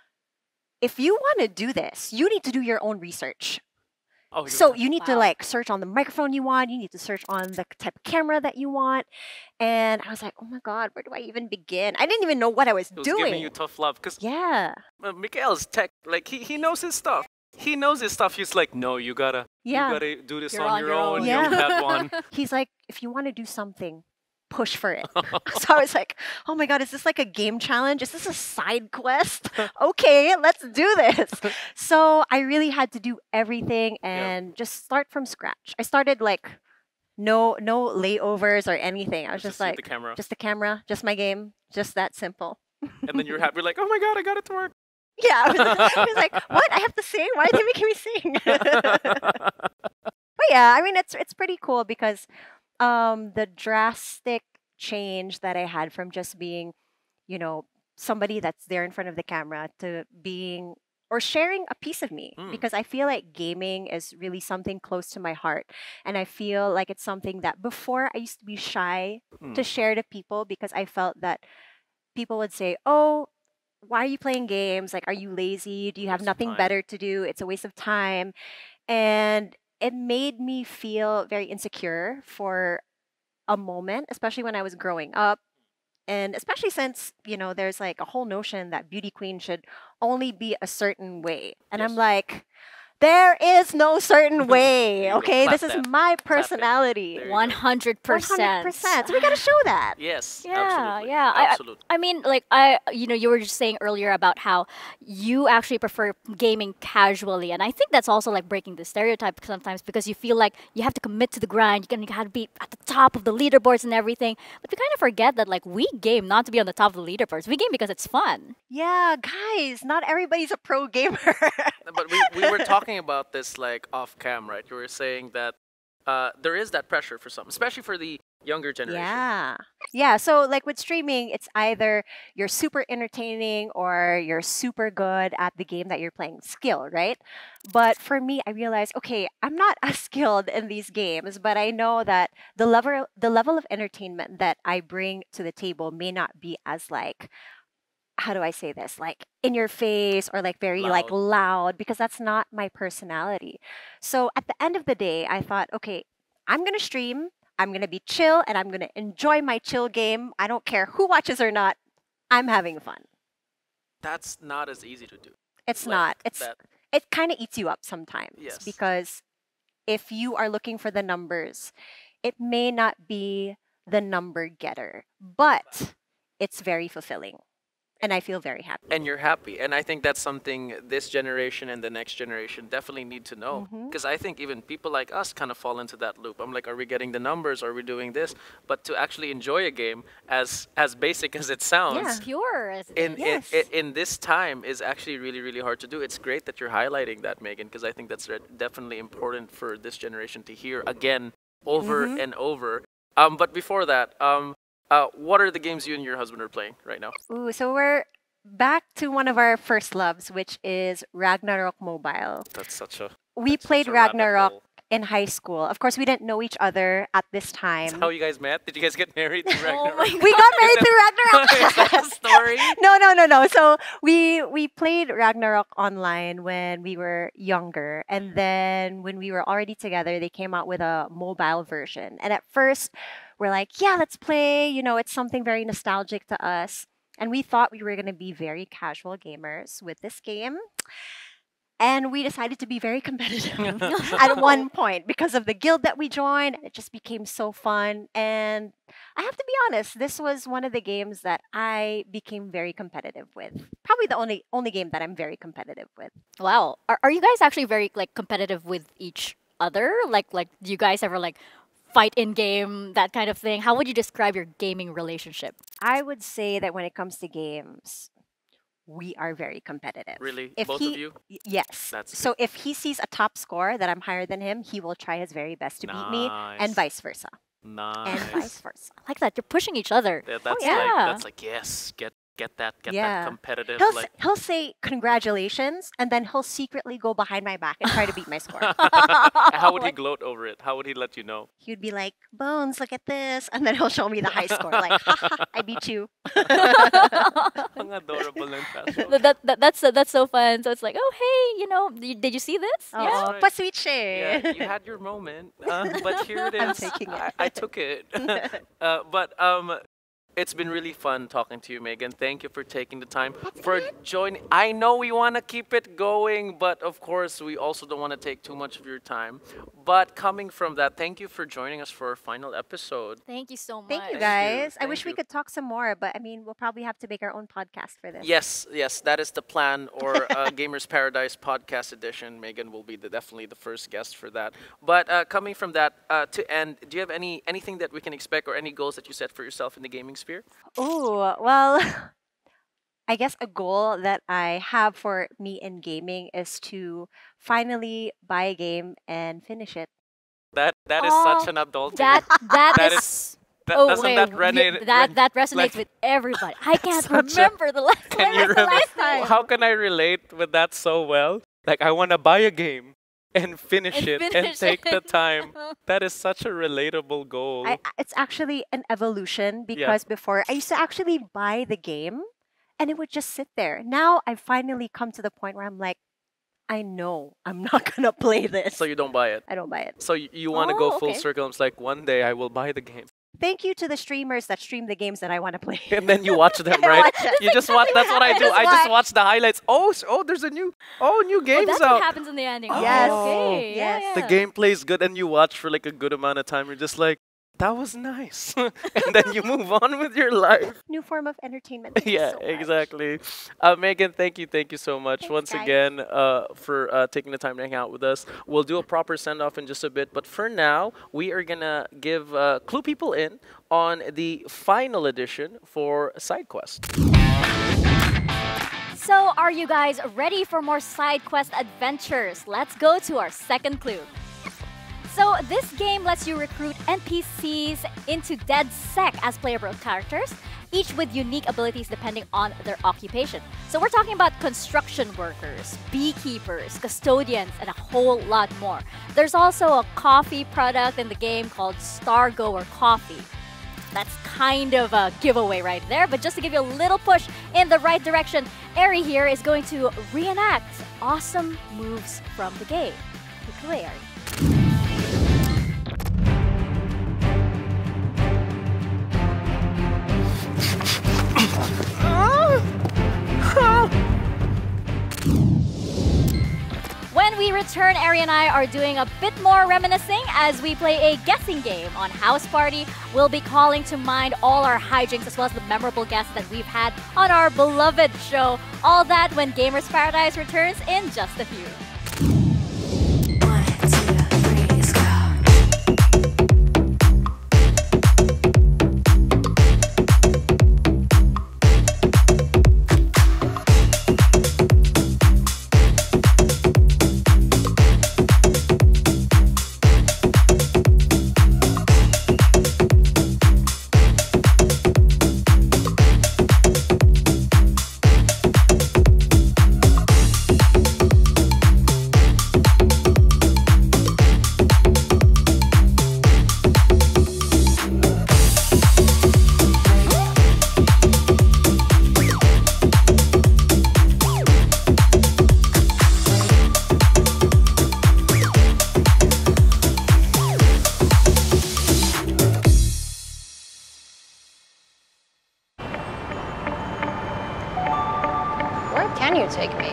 H: if you want to do this, you need to do your own research.
A: Oh,
H: So you need to
B: Wow.
H: like search on the microphone you want. You need to search on the type of camera that you want. And I was like, oh my God, where do I even begin? I didn't even know what I was
A: it was
H: doing.
A: giving you tough love because
H: Yeah.
A: Mikael's tech, like he knows his stuff. He knows his stuff. He's like, no, you gotta
H: Yeah.
A: do this
B: You're
A: on
B: on
A: your
B: your
A: own.
B: own.
A: You
H: Yeah.
A: have one.
H: He's like, if you want to do something, push for it. So I was like, oh my God, is this like a game challenge? Is this a side quest? Okay, let's do this. So I really had to do everything and just start from scratch. I started like no layovers or anything. I was just
A: see
H: like,
A: the camera.
H: just the camera, just my game, just that simple.
A: And then you're happy, like, oh my God, I got it to work.
H: Yeah, I was like, what? I have to sing? Why are they making me sing? But yeah, I mean, it's pretty cool because the drastic change that I had from just being, somebody that's there in front of the camera to being or sharing a piece of me
A: Mm.
H: because I feel like gaming is really something close to my heart. And I feel like it's something that before I used to be shy to share to people because I felt that people would say, oh, why are you playing games? Like, are you lazy? Do you have
A: Waste of
H: nothing
A: time.
H: better to do? It's a waste of time. And it made me feel very insecure for a moment, especially when I was growing up. And especially since, there's like a whole notion that beauty queen should only be a certain way. And I'm
A: Yes.
H: like, there is no certain way,
A: You go
H: okay?
A: clap
H: This is
A: that.
H: my
A: it.
H: personality.
A: There you go.
B: 100%.
H: 100%. So we got to show that.
A: Yes,
B: Yeah,
A: absolutely.
B: yeah.
A: Absolutely.
B: I mean, like you were just saying earlier about how you actually prefer gaming casually, and I think that's also like breaking the stereotype sometimes because you feel like you have to commit to the grind. You have to be at the top of the leaderboards and everything. But we kind of forget that like we game not to be on the top of the leaderboards. We game because it's fun.
H: Yeah, guys, not everybody's a pro gamer.
A: But we were talking about this like off cam, right? You were saying that there is that pressure for some, especially for the younger generation.
H: Yeah. Yeah. So, like with streaming, it's either you're super entertaining or you're super good at the game that you're playing, skill, right? But for me, I realized, okay, I'm not as skilled in these games, but I know that the level of entertainment that I bring to the table may not be as like, how do I say this? Like in your face or like very like loud because that's not my personality. So at the end of the day, I thought, okay, I'm going to stream, I'm going to be chill and I'm going to enjoy my chill game. I don't care who watches or not. I'm having fun.
A: That's not as easy to do.
H: It's
A: Like
H: not.
A: that.
H: It kind of eats you up sometimes
A: Yes.
H: because if you are looking for the numbers, it may not be the number getter, but it's very fulfilling. And I feel very happy.
A: And you're happy. And I think that's something this generation and the next generation definitely need to know. Because I think even people like us kind of fall into that loop. I'm like, are we getting the numbers? Are we doing this? But to actually enjoy a game, as basic as it sounds,
B: Pure.
A: in this time is actually really, really hard to do. It's great that you're highlighting that, Megan, because I think that's definitely important for this generation to hear again, over and over. But before that, what are the games you and your husband are playing right now?
H: Ooh, so we're back to one of our first loves, which is Ragnarok Mobile.
A: That's such a
H: We
A: that's such
H: played
A: a rabbit
H: Ragnarok
A: hole.
H: in high school. Of course, we didn't know each other at this
A: That's
H: time.
A: how you guys met? Did you guys get married to Ragnarok?
H: We got married through Ragnarok.
A: Is that the story?
H: No. So we played Ragnarok online when we were younger, and then when we were already together, they came out with a mobile version. And at first, we're like, yeah, let's play. You know, it's something very nostalgic to us. And we thought we were gonna be very casual gamers with this game. And we decided to be very competitive at one point because of the guild that we joined. And it just became so fun. And I have to be honest, this was one of the games that I became very competitive with. Probably the only game that I'm very competitive with.
B: Wow. Are you guys actually very like competitive with each other? Like do you guys ever like fight in game, that kind of thing? How would you describe your gaming relationship?
H: I would say that when it comes to games, we are very competitive.
A: Really?
H: If
A: Both
H: he,
A: of you?
H: Yes.
A: That's
H: So if he sees a top score that I'm higher than him, he will try his very best to beat me, and
A: Nice.
H: vice versa. And
A: Nice.
H: vice versa.
B: I like that. You're pushing each other.
A: Yeah, that's
B: yeah.
A: like that's like yes, get that
H: Yeah.
A: competitive
H: He'll,
A: like
H: he'll say congratulations, and then he'll secretly go behind my back and try to beat my score.
A: how would he gloat over it? How would he let you know?
H: He would be like, Bones, look at this. And then he'll show me the high score. Like, ha, ha, I beat you.
A: Ang adorable ng kaso.
B: That's so fun. So it's like, oh hey, you know, did you see this?
H: Oh,
A: Yes. Right.
H: pa-sweet siya eh.
A: Yeah, you had your moment, but here it is.
H: I'm taking it.
A: I took it. But it's been really fun talking to you, Megan. Thank you for taking the time for joining. I know we want to keep it going, but of course we also don't want to take too much of your time. But coming from that, thank you for joining us for our final episode.
B: Thank you so much.
H: Thank you,
A: Thank you,
H: guys. I
A: thank
H: wish we
A: you.
H: could talk some more, but I mean, we'll probably have to make our own podcast for this.
A: Yes, that is the plan. Or Gamers Paradise Podcast Edition. Megan will be definitely the first guest for that. But coming from that, to end, do you have anything that we can expect or any goals that you set for yourself in the gaming sphere?
H: Oh, well, I guess a goal that I have for me in gaming is to finally buy a game and finish it.
A: That is
B: Oh,
A: such an adult.
B: That
A: That
B: is.
A: doesn't that
B: yeah,
A: resonate?
B: that resonates
A: like-
B: with everybody. I can't
A: Such a-
B: remember the last
A: Can you
B: when was the
A: remember?
B: last time.
A: How can I relate with that so well? Like I want to buy a game and finish
B: And
A: it and
B: finish
A: take the
B: it.
A: time. That is such a relatable goal.
H: It's actually an evolution because before I used to actually buy the game and it would just sit there. Now I've finally come to the point where I'm like, I know I'm not gonna play this.
A: So you don't buy it.
H: I don't buy it.
A: So you want to go
B: Oh,
A: full
B: okay.
A: circle. It's like one day I will buy the game,
H: Thank you to the streamers that stream the games that I want to play.
A: and then you watch them,
H: I
A: right?
H: watch them.
A: You just watch. That's what I
H: I
A: do.
H: just
A: I just
H: watch.
A: watch the highlights. Oh, there's a new
B: Oh,
A: games
B: that's
A: out.
B: what happens in the ending. Oh,
H: Yes.
B: Okay.
H: Yes.
B: Yeah,
A: The
B: yeah.
A: gameplay is good, and you watch for like a good amount of time. You're just like, that was nice, and then you move on with your life.
H: New form of entertainment. Thank you
A: Yeah,
H: so much.
A: exactly. Megan, thank you so much
H: Thanks,
A: once
H: guys.
A: again for taking the time to hang out with us. We'll do a proper send off in just a bit, but for now, we are gonna give clue people in on the final edition for SideQuest.
B: So, are you guys ready for more side quest adventures? Let's go to our second clue. So, this game lets you recruit NPCs into DedSec as playable characters, each with unique abilities depending on their occupation. So, we're talking about construction workers, beekeepers, custodians, and a whole lot more. There's also a coffee product in the game called Stargoer Coffee. That's kind of a giveaway right there, but just to give you a little push in the right direction, Ari here is going to reenact awesome moves from the game. Take it away, Ari. When we return, Ari and I are doing a bit more reminiscing as we play a guessing game on House Party. We'll be calling to mind all our hijinks as well as the memorable guests that we've had on our beloved show. All that when Gamers Paradise returns in just a few.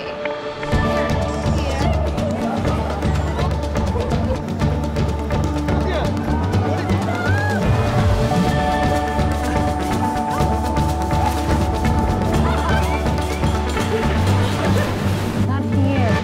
E: Not here.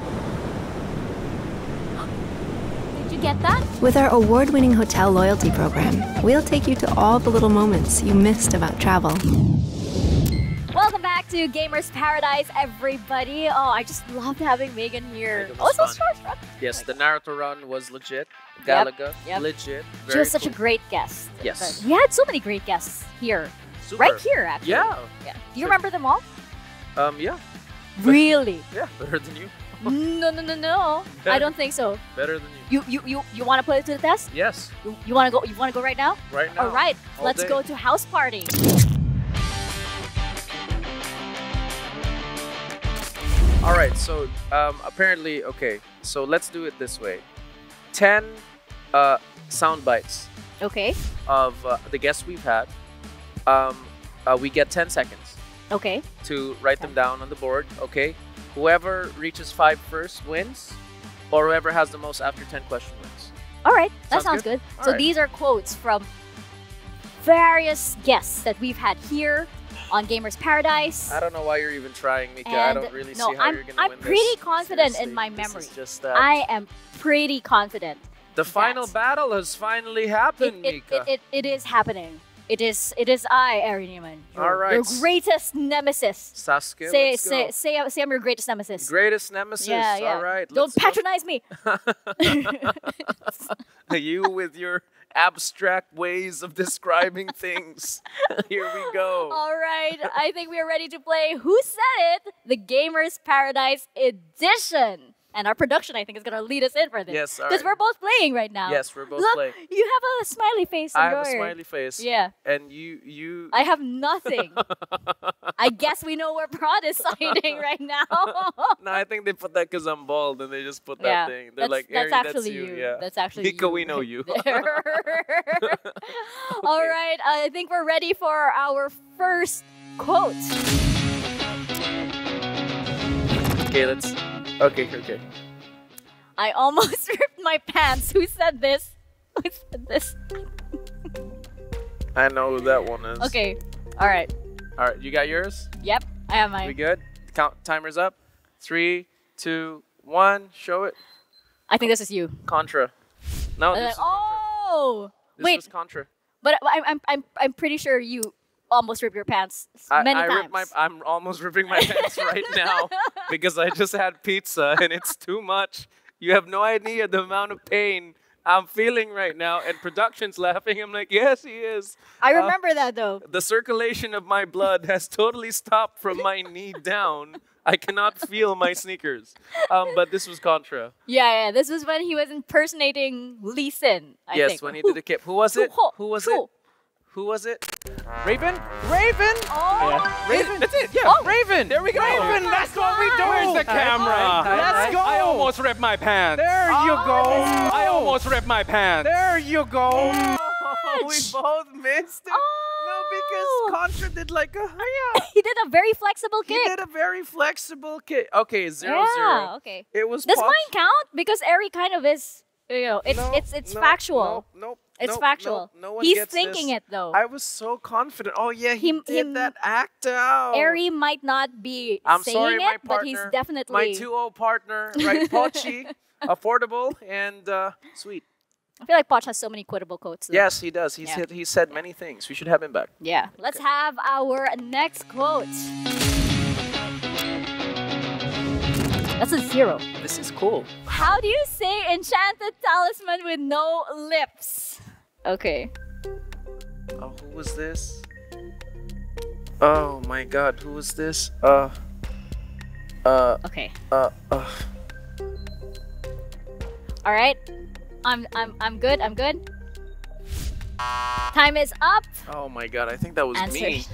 B: Did you get that?
F: With our award-winning hotel loyalty program, we'll take you to all the little moments you missed about travel.
B: Welcome back to Gamers Paradise, everybody. Oh, I just loved having Megan here.
A: Megan
B: Oh,
A: was
B: so
A: fun.
B: starstruck.
A: Yes, the Naruto run was legit. Galaga,
B: yep.
A: legit.
B: She
A: Very
B: was such a
A: cool.
B: great guest.
A: Yes.
B: We had so many great guests here.
A: Super.
B: Right here, actually.
A: Yeah.
B: Do you remember them all?
A: Yeah.
B: Really?
A: Yeah, better than you.
B: No. I don't think so.
A: Better than you.
B: You want to put it to the test?
A: Yes,
B: You want to go? You want to go right now?
A: right now.
B: All right.
A: All
B: Let's
A: day.
B: go to house party.
A: All right, so apparently, okay, so let's do it this way. 10 sound bites
B: Okay.
A: of the guests we've had. We get 10 seconds
B: Okay.
A: to write them down on the board, okay? Whoever reaches 5 first wins, or whoever has the most after 10 questions wins.
B: All right. That
A: Sounds
B: sounds good.
A: All
B: So
A: right.
B: these are quotes from various guests that we've had here on Gamers Paradise.
A: I don't know why you're even trying, Mika. I
B: And
A: don't really
B: no,
A: see how you're going to
B: I'm
A: win
B: pretty
A: this.
B: confident in
A: Seriously,
B: my
A: this
B: memory.
A: is just that.
B: I am pretty confident.
A: The final battle has finally happened, Mika.
B: It is happening. It is I, Ari Neiman.
A: All right.
B: Your greatest nemesis.
A: Sasuke,
B: Say
A: let's go.
B: say I'm your greatest nemesis.
A: Greatest nemesis.
B: Yeah, yeah.
A: All right.
B: Don't
A: let's go.
B: patronize me.
A: You with your abstract ways of describing things. Here we go.
B: All right. I think we are ready to play Who Said It? The Gamers Paradise Edition. And our production, I think, is going to lead us in for this.
A: Yes, all
B: Because
A: right.
B: we're both playing right now.
A: Yes, we're both
B: Look,
A: playing.
B: you have a smiley face.
A: I have a
B: Enjoy.
A: smiley face.
B: Yeah.
A: And you.
B: I have nothing. I guess we know where Prod is hiding right now.
A: No, I think they put that because I'm bald and they just put that
B: Yeah,
A: thing. They're like,
B: that's
A: Ari,
B: actually
A: that's you.
B: you.
A: Yeah.
B: That's actually
A: Mika,
B: you
A: we know
B: right
A: you.
B: there. All right, I think we're ready for our first quote.
A: Okay, let's. Okay.
B: I almost ripped my pants. Who said this? Who said this?
A: I know who that one is.
B: Okay, all right.
A: All right, you got yours?
B: Yep, I have mine.
A: We good? Count timer's up. 3, 2, 1. Show it.
B: I think this is you.
A: Contra. No, this is Contra.
B: Oh,
A: This
B: wait,
A: was Contra.
B: but I'm pretty sure you almost ripped your pants many times.
A: I'm almost ripping my pants right now because I just had pizza and it's too much. You have no idea the amount of pain I'm feeling right now. And production's laughing. I'm like, yes, he is.
B: I remember that though.
A: The circulation of my blood has totally stopped from my knee down. I cannot feel my sneakers. But this was Contra.
B: Yeah. This was when he was impersonating Lee Sin. I
A: Yes,
B: think.
A: when he did the kip. Who was it? Who was it?
B: Who?
A: Who was it?
C: Raven? Raven?
B: Oh,
C: Raven?
A: That's it. Yeah.
B: Oh.
C: Raven!
A: There we go.
C: Raven, that's what we do! Where's the camera?
A: Let's go.
C: I almost ripped my pants.
A: There you go.
C: I almost ripped my pants.
A: There you go. We
B: Ouch.
A: both missed it. No,
B: Oh.
A: because Contra did like a
B: he did a very flexible
A: he
B: kick.
A: did a very flexible kick. Okay, 0-0.
B: Yeah, okay.
A: It was
B: Does
A: Poch-
B: mine count? Because Ari kind of is, it's
A: No,
B: it's
A: no,
B: factual.
A: Nope.
B: It's
A: nope,
B: factual.
A: No one
B: He's
A: gets
B: thinking
A: this.
B: it though.
A: I was so confident. Oh yeah, he did
B: Him-
A: that act out.
B: Ari might not be
A: I'm
B: saying
A: sorry,
B: it,
A: my
B: but
A: partner.
B: he's definitely
A: My 2-0 partner, right? Pochi, affordable and sweet.
B: I feel like Poch has so many quotable quotes. Though.
A: Yes, he does.
B: Yeah.
A: He said many things. We should have him back.
B: Yeah. Let's have our next quote. That's a 0.
A: This is cool.
B: How do you say enchanted talisman with no lips? Okay.
A: Oh, who was this? Oh my God, who was this?
B: Okay. All right. I'm good. I'm good. Time is up.
A: Oh my God, I think that was
B: Answer.
A: me.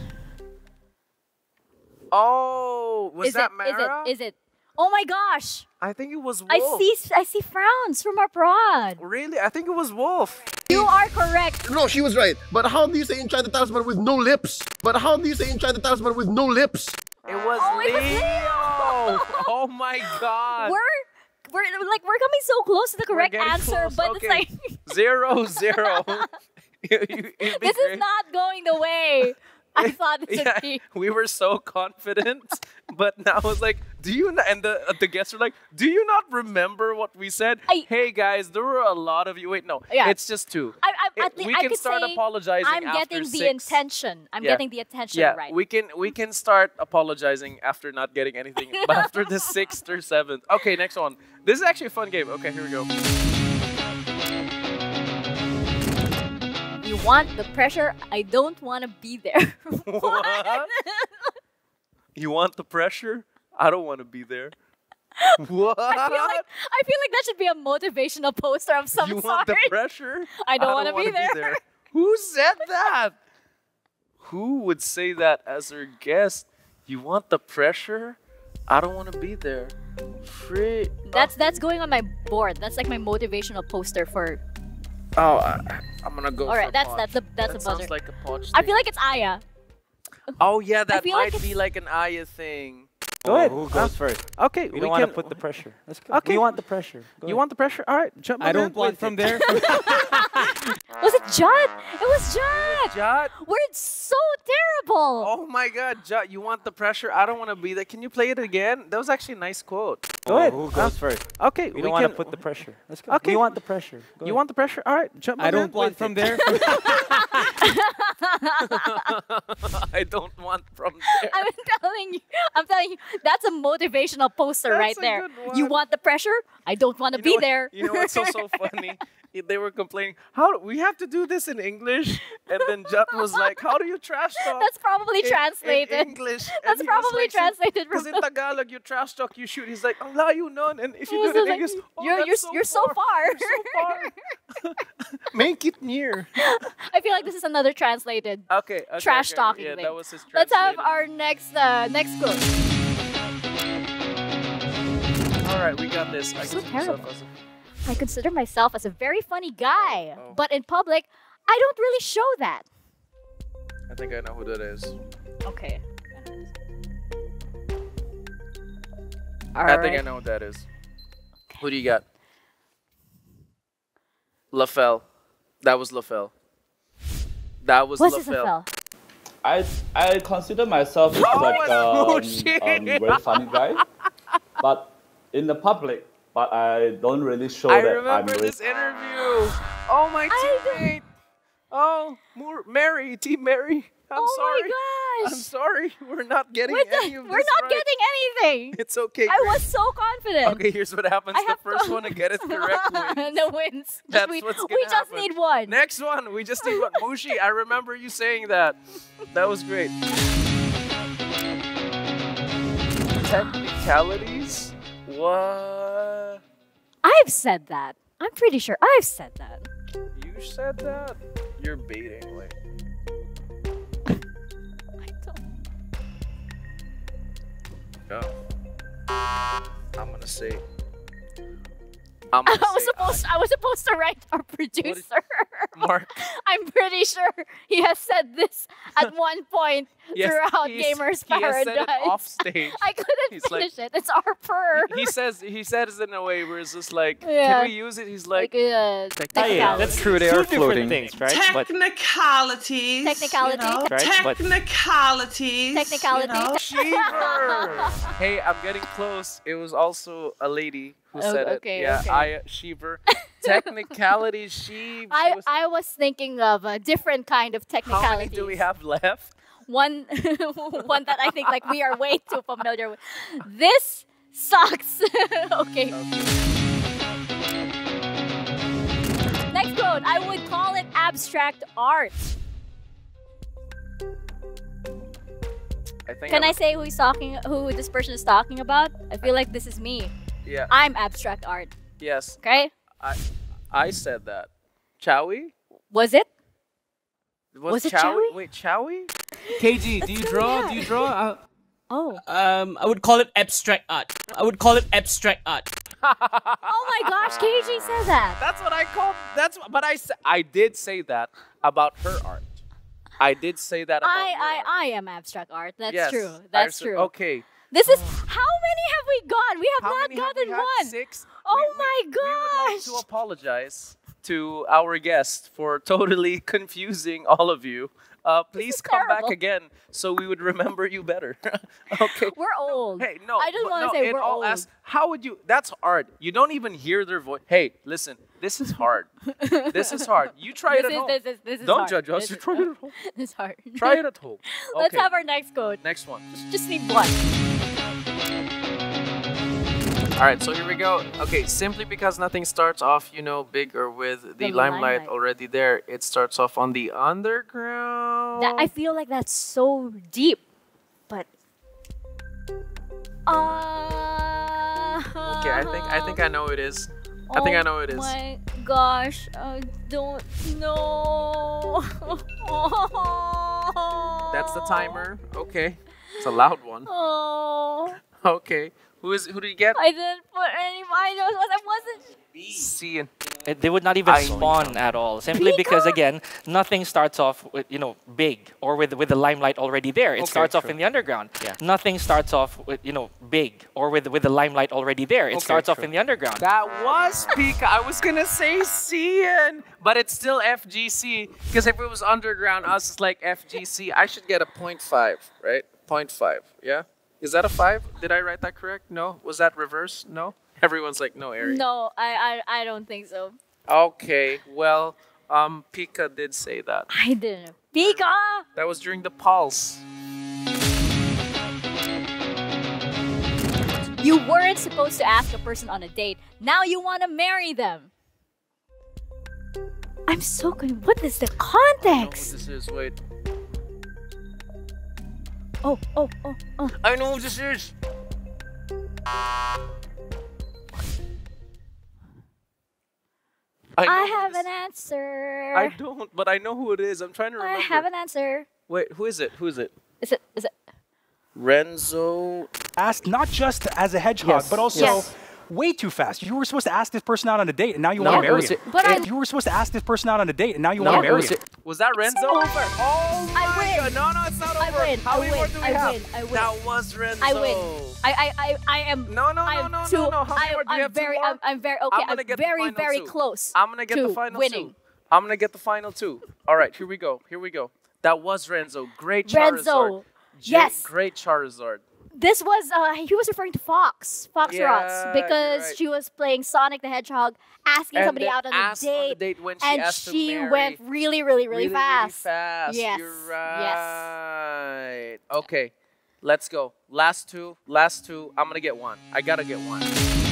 A: Oh, was
B: Is
A: that
B: it?
A: Mara?
B: Is it? Oh my gosh!
A: I think it was Wolf.
B: I see frowns from our prod.
A: Really? I think it was Wolf.
B: You are correct.
I: No, she was right. But how do you say enchanted talisman with no lips? But how do you say enchanted talisman with no lips?
A: It was
B: Oh, it was
A: Leo. Oh my God.
B: We're coming so close to the correct
A: getting
B: answer,
A: close.
B: but
A: Okay.
B: it's like
A: 0-0.
B: this is not going the way I thought this
A: Yeah,
B: would be.
A: we were so confident, but now it's like, do you not? And the guests are like, do you not remember what we said? Hey guys, there were a lot of you. Wait, no,
B: Yeah.
A: it's just two. We
B: I
A: can
B: could
A: start
B: say
A: apologizing.
B: I'm
A: after
B: getting the
A: 6.
B: intention. I'm
A: Yeah.
B: getting the attention
A: Yeah,
B: right.
A: we can start apologizing after not getting anything, but after the 6th or 7th. Okay, next one. This is actually a fun game. Okay, here we go.
B: You want the pressure? I don't want to be there.
A: What? You want the pressure? I don't want to be there. What?
B: I feel like that should be a motivational poster of some
A: You
B: sort.
A: want the pressure?
B: I don't want to
A: wanna
B: be there.
A: Who said that? Who would say that as their guest? You want the pressure? I don't want to be there. Free.
B: That's going on my board. That's like my motivational poster for.
A: Oh, I'm gonna go.
B: All right,
A: for
B: that's
A: Podge.
B: that's a
A: That
B: buzzer.
A: sounds like a Podge
B: I
A: thing.
B: feel like it's Aya.
A: Oh yeah, that
B: feel like
A: might be like an Aya thing.
J: Go ahead.
K: Who goes first?
A: Okay,
K: We don't want to put the pressure. Let's go.
A: Okay.
K: We want the pressure. Go
A: You
K: ahead.
A: want the pressure? All right, jump.
J: I don't want from there.
B: Was it Judd? It was Judd.
A: Judd.
B: We're so terrible.
A: Oh my God, Judd, you want the pressure? I don't want to be there. Can you play it again? That was actually a nice quote.
K: Go ahead. Who goes first?
A: Okay,
K: We don't want to put the pressure. Let's go.
A: Okay.
K: We want the pressure. Go
A: You
K: ahead.
A: want the pressure? All right, jump.
J: I don't want from there.
A: I don't want from there.
B: I'm telling you, that's a motivational poster
A: That's
B: right
A: a
B: there.
A: good
B: You
A: one.
B: want the pressure? I don't want to
A: You know
B: be
A: what-
B: there.
A: You know what's so funny? They were complaining, how we have to do this in English, and then Judd was like, how do you trash talk?
B: That's probably translated.
A: In English.
B: That's probably translated
A: Because
B: from
A: in Tagalog, you trash talk, you shoot. He's like, ang layo nun. And if you
B: He
A: do it
B: was
A: in
B: like,
A: English, oh,
B: you're
A: that's
B: so far.
A: You're so far. Make it near.
B: I feel like this is another translated
A: Okay.
B: trash
A: okay.
B: talking
A: Yeah,
B: thing.
A: that was his
B: Let's have
A: translated.
B: our next quote.
A: All right, we got this. I
B: So
A: consider myself
B: terrible.
A: as a-
B: I consider myself as a very funny guy,
A: Oh.
B: but in public, I don't really show that.
A: I think I know who that is.
B: Okay.
A: I think I know what that is. Who do you got? LaFell. That was LaFell. That was
B: What's this,
A: LaFell.
B: Phil?
L: I consider myself as like very funny guy, but in the public, but I don't really show
A: I
L: that I'm
A: remember
L: very.
A: this interview. Oh, my teammate. Oh, Mary, Team Mary. I'm
B: Oh
A: sorry.
B: my gosh.
A: I'm sorry. We're not getting
B: We're
A: any of this
B: not
A: right.
B: getting anything.
A: It's okay.
B: I
A: Grace.
B: was so confident.
A: Okay, here's what happens.
B: I
A: The
B: have
A: first
B: to-
A: one to get it correct wins.
B: The wins.
A: That's
B: we
A: what's gonna
B: we just
A: happen.
B: need one.
A: Next one. We just need one. Mushi, I remember you saying that. That was great. Technicalities? What?
B: I've said that. I'm pretty sure I've said that.
A: You said that? You're baiting. Like. Go. I'm gonna say. I'm gonna say
B: I was supposed to write our producer.
A: Mark.
B: I'm pretty sure he has said this at one point
A: Yes,
B: throughout
A: he's-
B: Gamers
A: he has
B: Paradise.
A: said it off stage.
B: I couldn't
A: He's like-
B: finish it. It's our purr.
A: He says it in a way where it's just like,
B: Yeah.
A: can we use it? He's like,
K: yeah, that's true. They
J: Two
K: are
J: different
K: floating.
J: things, right?
K: But
M: Technicalities.
B: Technicality.
M: You know?
K: Right, but-
M: Technicalities.
B: Technicality.
M: You know?
A: Shiver. Hey, I'm getting close. It was also a lady who
B: Oh,
A: said
B: okay,
A: it. Yeah,
B: okay.
A: Aya Shiver. Technicality, she was,
B: I was thinking of a different kind of
A: how many
B: technicality.
A: do we have left?
B: One one that I think like we are way too familiar with. This sucks. Okay. Next quote. I would call it abstract art.
A: I think
B: Can I say who this person is talking about? I feel like this is me.
A: Yeah.
B: I'm abstract art.
A: Yes.
B: Okay?
A: I said that. Chowie?
B: Was it?
A: Was
B: it
A: Chowie?
B: Chowie?
A: Wait, Chowie?
J: KG, do you draw? Do you draw?
B: Oh.
J: I would call it abstract art. I would call it abstract art.
B: Oh my gosh, KG said that.
A: That's what I called. But I did say that about her art. I did say that about her art.
B: I am abstract art. That's
A: Yes,
B: true. That's
A: I-
B: true.
A: Okay.
B: This is how many have we got? We have
A: How
B: not
A: many have
B: gotten
A: we had?
B: one.
A: 6.
B: Oh my
A: We would like
B: gosh!
A: to apologize to our guest for totally confusing all of you. Please come back
B: terrible.
A: again so we would remember you better. Okay.
B: We're old.
A: Hey, no.
B: I just
A: but
B: want
A: no,
B: to say
A: in
B: we're
A: all
B: old.
A: how would you? That's hard. You don't even hear their voice. Hey, listen. This is hard. This is hard. You try it at home.
B: This is
A: Don't
B: hard.
A: judge us.
B: This
A: You
B: is-
A: try it at home.
B: This is hard.
A: Try it at home.
B: Let's
A: Okay.
B: have our next code.
A: Next one.
B: Just need one.
A: All right, so here we go. Okay, simply because nothing starts off, big or with the
B: The
A: limelight
B: limelight.
A: already there, it starts off on the underground.
B: I feel like that's so deep, but.
A: Okay, I think I know who it is. I think I know who it is.
B: Oh my gosh, I don't know.
A: That's the timer. Okay, it's a loud one.
B: Oh,
A: Okay, who do you get?
B: I didn't put any. I know I wasn't.
A: Cian.
K: They would not even
A: I-
K: spawn at all, simply because again, nothing starts off with big or with the limelight already there. It
A: Okay,
K: starts off
A: true.
K: in the underground.
A: Yeah.
K: Nothing starts off with big or with the limelight already there. It
A: Okay,
K: starts off
A: true.
K: in the underground.
A: That was Pika. I was gonna say Cian, but it's still FGC. Because if it was underground, us is like FGC. I should get a 0.5, right? 0.5, yeah? Is that a 5? Did I write that correct? No? Was that reverse? No? Everyone's like, no, Ari.
B: No, I don't think so.
A: Okay, well, Pika did say that.
B: I didn't. Pika!
A: That was during the pulse.
B: You weren't supposed to ask a person on a date. Now you want to marry them. I'm so good. What is the
A: I know who
B: context?
A: this is. Wait.
B: Oh.
A: I know who this is.
B: I
A: know who
B: have
A: this-
B: an answer.
A: I don't, but I know who it is. I'm trying to remember.
B: I have an answer.
A: Wait, who is it? Who is it?
B: Is it?
A: Renzo.
C: Asked not just as a hedgehog,
K: Yes.
C: but also
B: Yes.
C: way too fast. You were supposed to ask this person out on a date, and now you
A: No,
C: want
A: it
C: to marry
A: was
C: him.
A: it-
B: But I-
C: You were supposed to ask this person out on a date, and now you
A: No,
C: want to
A: it
C: marry
A: was
C: him.
A: it. Was that Renzo?
B: over.
A: Oh
B: I
A: my
B: win.
A: God. No, it's not
B: I
A: over.
B: win.
A: How
B: I
A: many more
B: win.
A: do we
B: I
A: have?
B: win. I win.
A: That was Renzo.
B: I win. I am.
A: No, no,
B: I
A: no,
B: am
A: no,
B: two,
A: no, no. How many
B: I,
A: more? Do you
B: I'm
A: have two
B: very.
A: more?
B: I'm very okay.
A: I'm gonna get the
B: very,
A: final
B: very
A: two.
B: close.
A: I'm gonna get
B: to
A: the final
B: winning.
A: two. I'm gonna get the final two. All right, here we go. Here we go. That was Renzo. Great Charizard.
B: Renzo. Yes.
A: Great Charizard.
B: This was he was referring to Fox Rots,
A: Yeah,
B: because
A: you're right.
B: she was playing Sonic the Hedgehog, asking
A: And
B: somebody
A: then
B: out on a
A: asked on the
B: date,
A: date when she
B: and
A: asked to
B: she
A: marry.
B: went really, really, really fast.
A: Really fast.
B: Yes.
A: You're
B: Yes.
A: right. Okay. Let's go. Last two. Last two. I'm gonna get one. I gotta get one.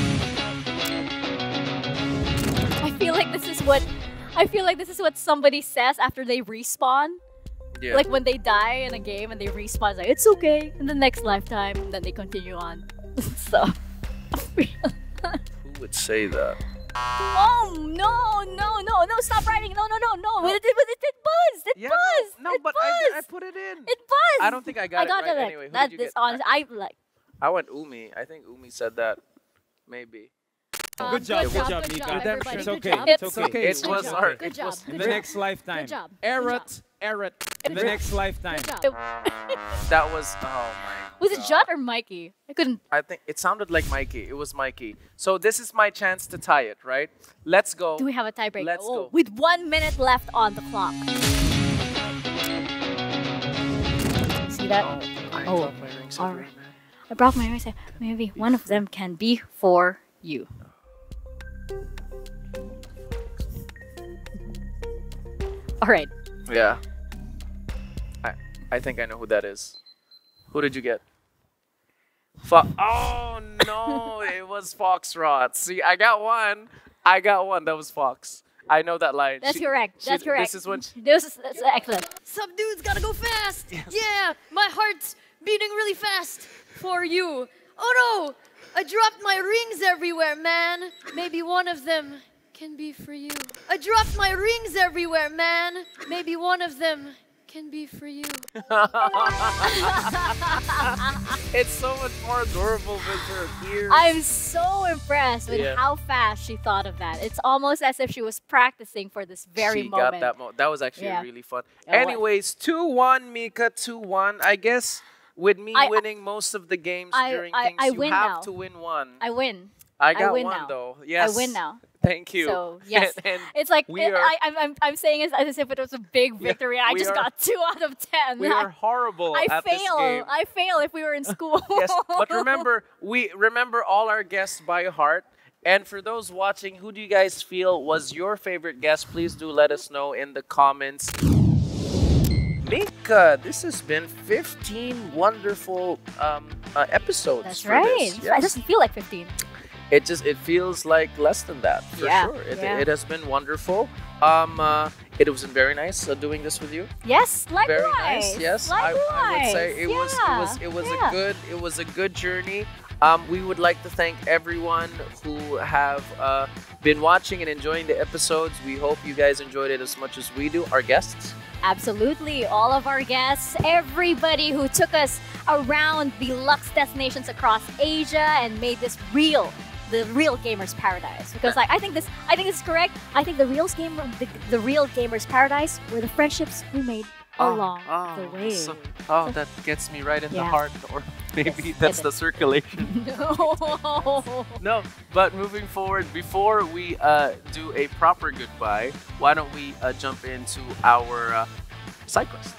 B: I feel like this is what somebody says after they respawn.
A: Yeah.
B: Like when they die in a game and they respawn, it's like it's okay in the next lifetime, and then they continue on. So.
A: Who would say that?
B: Oh no! Stop writing! No! It buzzed! It buzzed!
A: No,
B: it
A: but
B: buzzed!
A: I put it in.
B: It buzzed!
A: I don't think I got it right
B: it.
A: anyway. Who
B: That
A: did you
B: is
A: get?
B: honest. I like.
A: I went Umi. I think Umi said that. Maybe.
N: Good job, Mika.
B: everybody.
N: It's
B: Good
N: okay.
B: job.
N: It's okay.
A: It was our.
B: Good job.
N: In
B: Good
N: the
B: job.
N: next lifetime.
B: Good job.
N: Errot. In the next lifetime.
B: Good job.
A: That was. Oh my.
B: Was it Judd or Mikey? I couldn't.
A: I think it sounded like Mikey. It was Mikey. So this is my chance to tie it, right? Let's go.
B: Do we have a tiebreaker?
A: Let's
B: Oh,
A: go.
B: with 1 minute left on the clock. See that?
A: I
B: Oh,
A: dropped my rings
B: all
A: everywhere,
B: right.
A: man.
B: I brought my rings. Maybe one of them can be for you. All right.
A: Yeah. I think I know who that is. Who did you get? Oh no! It was Foxtrot. See, I got one. That was Fox. I know that line.
B: That's correct. That's correct.
A: This is when.
B: That's excellent.
O: Some dude's gotta go fast. Yeah, my heart's beating really fast for you. Oh no, I dropped my rings everywhere, man. Maybe one of them can be for you. I dropped my rings everywhere, man. Maybe one of them can be for you.
A: It's so much more adorable with her ears.
B: I'm so impressed with
A: Yeah.
B: how fast she thought of that. It's almost as if she was practicing for this very
A: she
B: moment.
A: got that. That was actually
B: Yeah.
A: really fun.
B: Yeah, what?
A: Anyways, 2-1, Mika. 2-1. I guess with me winning most of the games during things, you have to win one.
B: I win.
A: I got
B: win
A: one
B: now.
A: though. Yes.
B: I win now.
A: Thank you.
B: So yes,
A: and
B: it's like
A: we are,
B: I'm saying it as if it was a big victory. I just got 2 out of 10.
A: We are horrible at this game.
B: I fail if we were in school.
A: Yes, but remember, we remember all our guests by heart. And for those watching, who do you guys feel was your favorite guest? Please do let us know in the comments. Mika, this has been 15 wonderful episodes.
B: That's
A: for
B: right.
A: This. Yes.
B: It doesn't feel like 15.
A: It feels like less than that for sure. It has been wonderful. It was very nice doing this with you.
B: Yes, likewise.
A: Very nice. Yes, I would say it was a good journey. We would like to thank everyone who have been watching and enjoying the episodes. We hope you guys enjoyed it as much as we do. Our guests.
B: Absolutely. All of our guests, everybody who took us around the luxe destinations across Asia and made this the real gamers paradise. Because I think this is correct. I think the real gamers paradise were the friendships we made along the way.
A: That gets me right in the heart, or maybe that's the circulation. No, but moving forward, before we do a proper goodbye, why don't we jump into our side quests?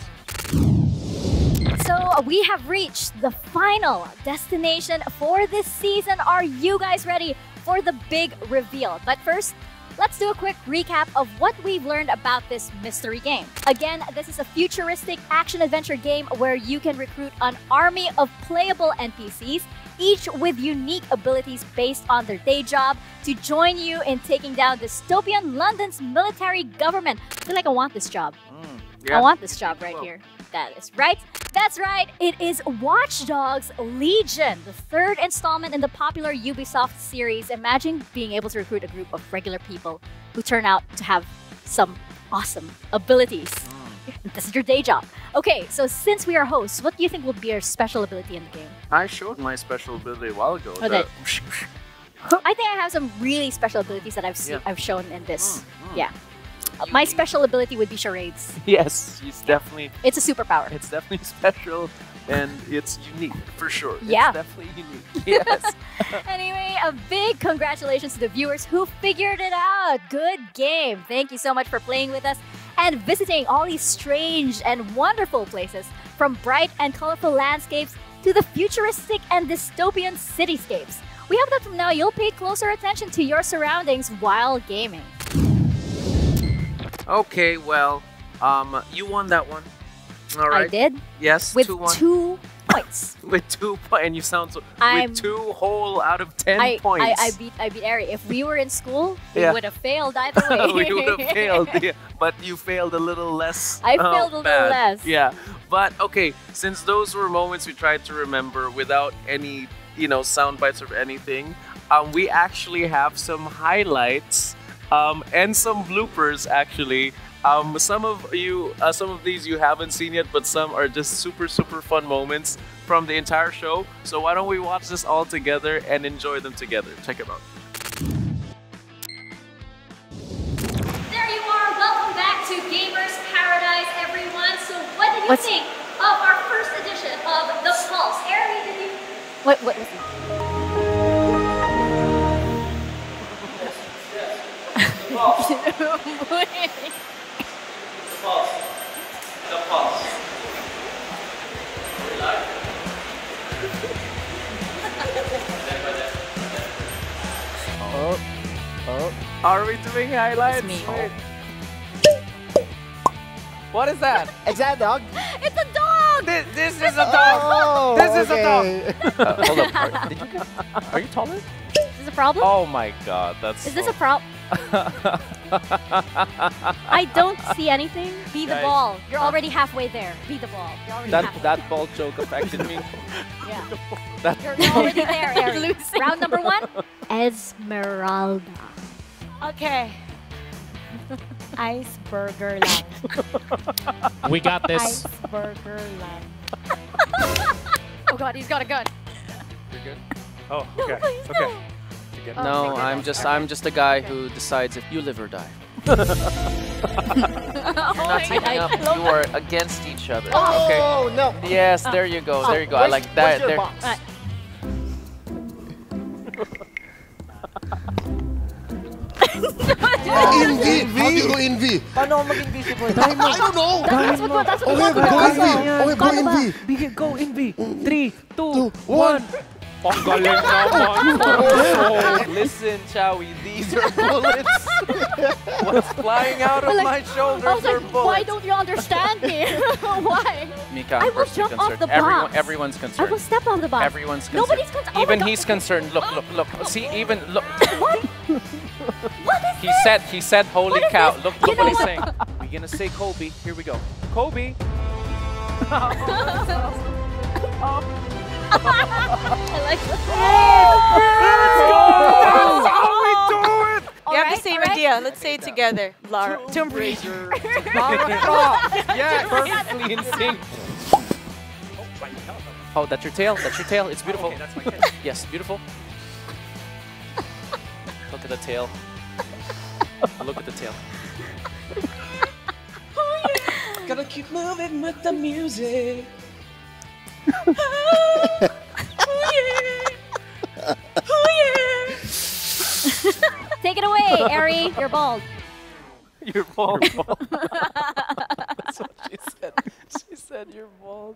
B: So we have reached the final destination for this season. Are you guys ready for the big reveal? But first, let's do a quick recap of what we've learned about this mystery game. Again, this is a futuristic action-adventure game where you can recruit an army of playable NPCs, each with unique abilities based on their day job, to join you in taking down dystopian London's military government. I feel like I want this job. I want this job right here. That is right. That's right. It is Watch Dogs Legion, the 3rd installment in the popular Ubisoft series. Imagine being able to recruit a group of regular people who turn out to have some awesome abilities. This is your day job. Okay, so since we are hosts, what do you think will be our special ability in the game?
A: I showed my special ability a while ago.
B: I think I have some really special abilities that I've shown in this. Yeah. My special ability would be charades.
A: Yes, it's definitely...
B: It's a superpower.
A: It's definitely special, and it's unique, for sure.
B: Yeah.
A: It's definitely unique. Yes.
B: Anyway, a big congratulations to the viewers who figured it out. Good game. Thank you so much for playing with us and visiting all these strange and wonderful places, from bright and colorful landscapes to the futuristic and dystopian cityscapes. We hope that from now you'll pay closer attention to your surroundings while gaming.
A: Okay, well, you won that one. All right.
B: I did?
A: Yes,
B: with
A: 2-1.
B: 2 points.
A: With 2 points, and you sound so... with 2 whole out of 10 points.
B: I beat Ari. If we were in school, we would have failed either way.
A: We would have failed, but you failed a little less.
B: I failed a little less.
A: Yeah, but okay, since those were moments we tried to remember without any, sound bites or anything, we actually have some highlights and some bloopers actually. Some of these you haven't seen yet, but some are just super fun moments from the entire show. So why don't we watch this all together and enjoy them together? Check it out.
B: There you are. Welcome back to Gamers Paradise, everyone. So what did you think of our first edition of The Pulse? Ari, did you... What was it?
A: The Pulse. Are we doing highlights? Wait. What is that?
P: Is that a dog?
B: It's a dog!
A: This is a dog! This is a dog!
K: Hold up. Are you taller?
B: Is this a problem?
A: Oh my god, that's...
B: Is this a problem? I don't see anything. Be the ball. You're already halfway there. Be the ball. You're already halfway
K: that ball joke affected me.
B: Yeah. You're already there, Ari. Round number 1. Esmeralda.
D: Okay. Iceburger lang.
J: We got this.
D: Iceburger lang.
O: Oh god, he's got a gun.
C: You're good? Oh, okay.
B: No,
C: okay. You good?
Q: No, I'm just a guy who decides if you live or die.
A: not teaming up. You are against each other.
I: Oh,
A: Okay.
I: no.
A: Yes, there you go. There you go. I like that.
I: Where's your
A: There.
I: box? In V? How do you go in V?
P: Paano ako mag-invisible?
I: I don't know.
B: That's what
I: Okay, go in V. Okay, go in V.
P: Go in V. 3,
I: 2,
P: 2,
I: 1.
K: Ang galing naman.
A: Listen, Chowie, these are bullets. What's flying out of my shoulders
B: I was
A: are
B: like,
A: bullets.
B: why don't you understand me? Why?
A: Mika,
B: I
A: I'm
B: will
A: personally
B: jump off
A: concerned.
B: the box.
A: Everyone's
B: I
A: concerned.
B: will step on the box.
A: Everyone's concerned.
B: Nobody's concerned. Oh my
A: Even
B: God.
A: he's concerned. Look, look, look. See, even look.
B: What? What is
A: He said, holy
B: What is
A: cow.
B: this?
A: Look
B: You
A: what
B: know
A: he's
B: what?
A: saying. We're gonna say Kobe. Here we go. Kobe.
B: I like this.
A: Let's go. That's how we do it.
D: You have the same idea. Let's say it together. Lara. Tomb Raider.
A: Yeah, perfectly in sync. Oh, that's your tail. That's your tail. It's beautiful.
C: Okay, that's my tail.
A: Yes, beautiful. Look at the tail. Look at the tail.
J: Gotta keep moving with the music.
B: Take it away, Ari. You're bald.
A: You're bald. That's what she said. She said you're bald.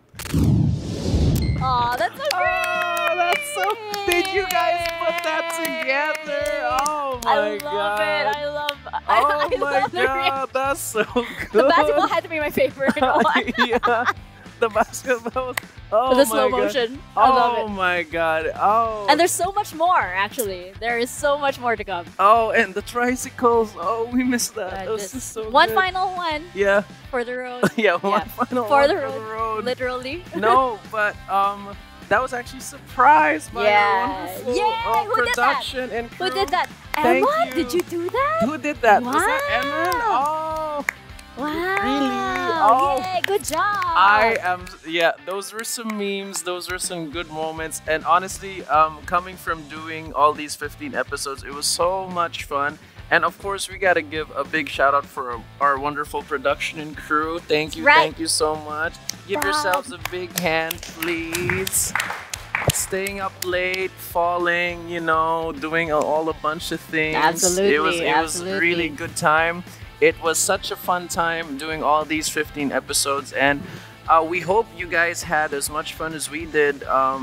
B: Aw, that's so great.
A: Oh, that's so. Did you guys put that together? Oh my god.
B: I love it.
A: Oh
B: I
A: my
B: love the
A: god, that's so good.
B: The basketball had to be my favorite one.
A: Yeah, the basketball was. Oh
B: With the
A: my
B: slow
A: god.
B: motion. I love
A: Oh
B: it.
A: my god. Oh.
B: And there's so much more, actually. There is so much more to come.
A: Oh, and the tricycles. Oh, we missed that. That was
B: Just
A: just so
B: one
A: good.
B: final one
A: Yeah.
B: for the road.
A: Yeah, one final
B: for
A: one
B: the
A: for
B: road.
A: the road.
B: Literally.
A: No, but that was actually surprised by
B: Yeah.
A: our wonderful
B: Yay, who did that?
A: production and
B: Who
A: crew.
B: did that?
A: Thank
B: Emma?
A: you.
B: Did you do that?
A: Who did that?
B: Wow.
A: Was that Evan? Oh.
B: Wow.
A: Really? Oh.
B: Yay, good job.
A: I am, yeah, those were some memes, those were some good moments, and honestly, coming from doing all these 15 episodes, it was so much fun. And of course, we gotta give a big shout out for our wonderful production and crew. Thank you,
B: Right.
A: thank you so much. Give yourselves a big hand, please. Staying up late, falling, you know, doing all a bunch of things.
B: Absolutely,
A: It was
B: absolutely.
A: really good time. It was such a fun time doing all these 15 episodes, and we hope you guys had as much fun as we did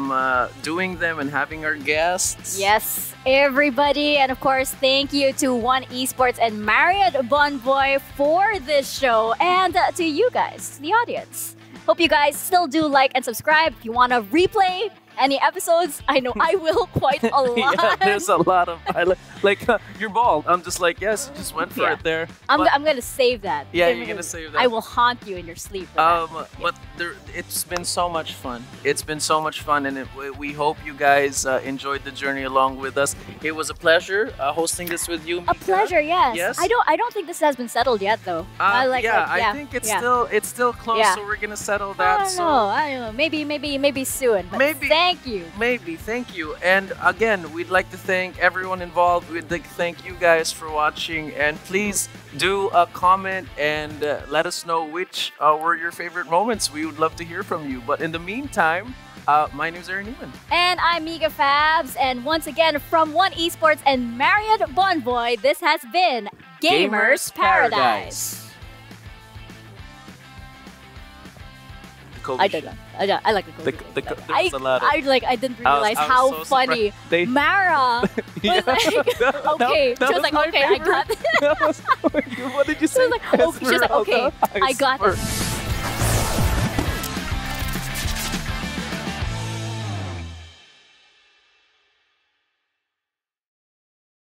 A: doing them and having our guests.
B: Yes, everybody. And of course, thank you to One Esports and Marriott Bonvoy for this show, and to you guys, the audience. Hope you guys still do like and subscribe. If you want to replay any episodes, I know I will quite a lot.
A: Yeah, there's a lot of like you're bald. I'm just like, yes, you just went for
B: Yeah.
A: it there.
B: I'm
A: But-
B: gonna save that.
A: Yeah,
B: I'm
A: you're gonna save that.
B: I will haunt you in your sleep. for that.
A: But it's been so much fun. It's been so much fun, and we hope you guys enjoyed the journey along with us. It was a pleasure hosting this with you.
B: A pleasure, yes.
A: Yes?
B: I don't think this has been settled yet, though. I
A: think it's still close.
B: Yeah.
A: So we're gonna settle
B: I
A: that.
B: don't
A: so
B: know. I don't know. Maybe soon. But
A: Maybe.
B: Thank you.
A: maybe, thank you. And again, we'd like to thank everyone involved. We'd like to thank you guys for watching, and please do a comment and let us know which were your favorite moments. We would love to hear from you. But in the meantime, my name is Aaron Neiman.
B: And I'm Mika Fabs. And once again, from One Esports and Marriott Bonvoy, this has been Gamers Paradise. I don't know. I like the Kobe. I didn't realize
A: I was
B: how
A: so
B: funny
A: surprised. They-
B: Mara was
A: Yeah,
B: like, okay.
A: that
B: She was
A: was
B: like,
A: my
B: okay, I
A: favorite.
B: got it.
A: What did you say?
B: She was like, okay,
A: Esmeralda?
B: I got it.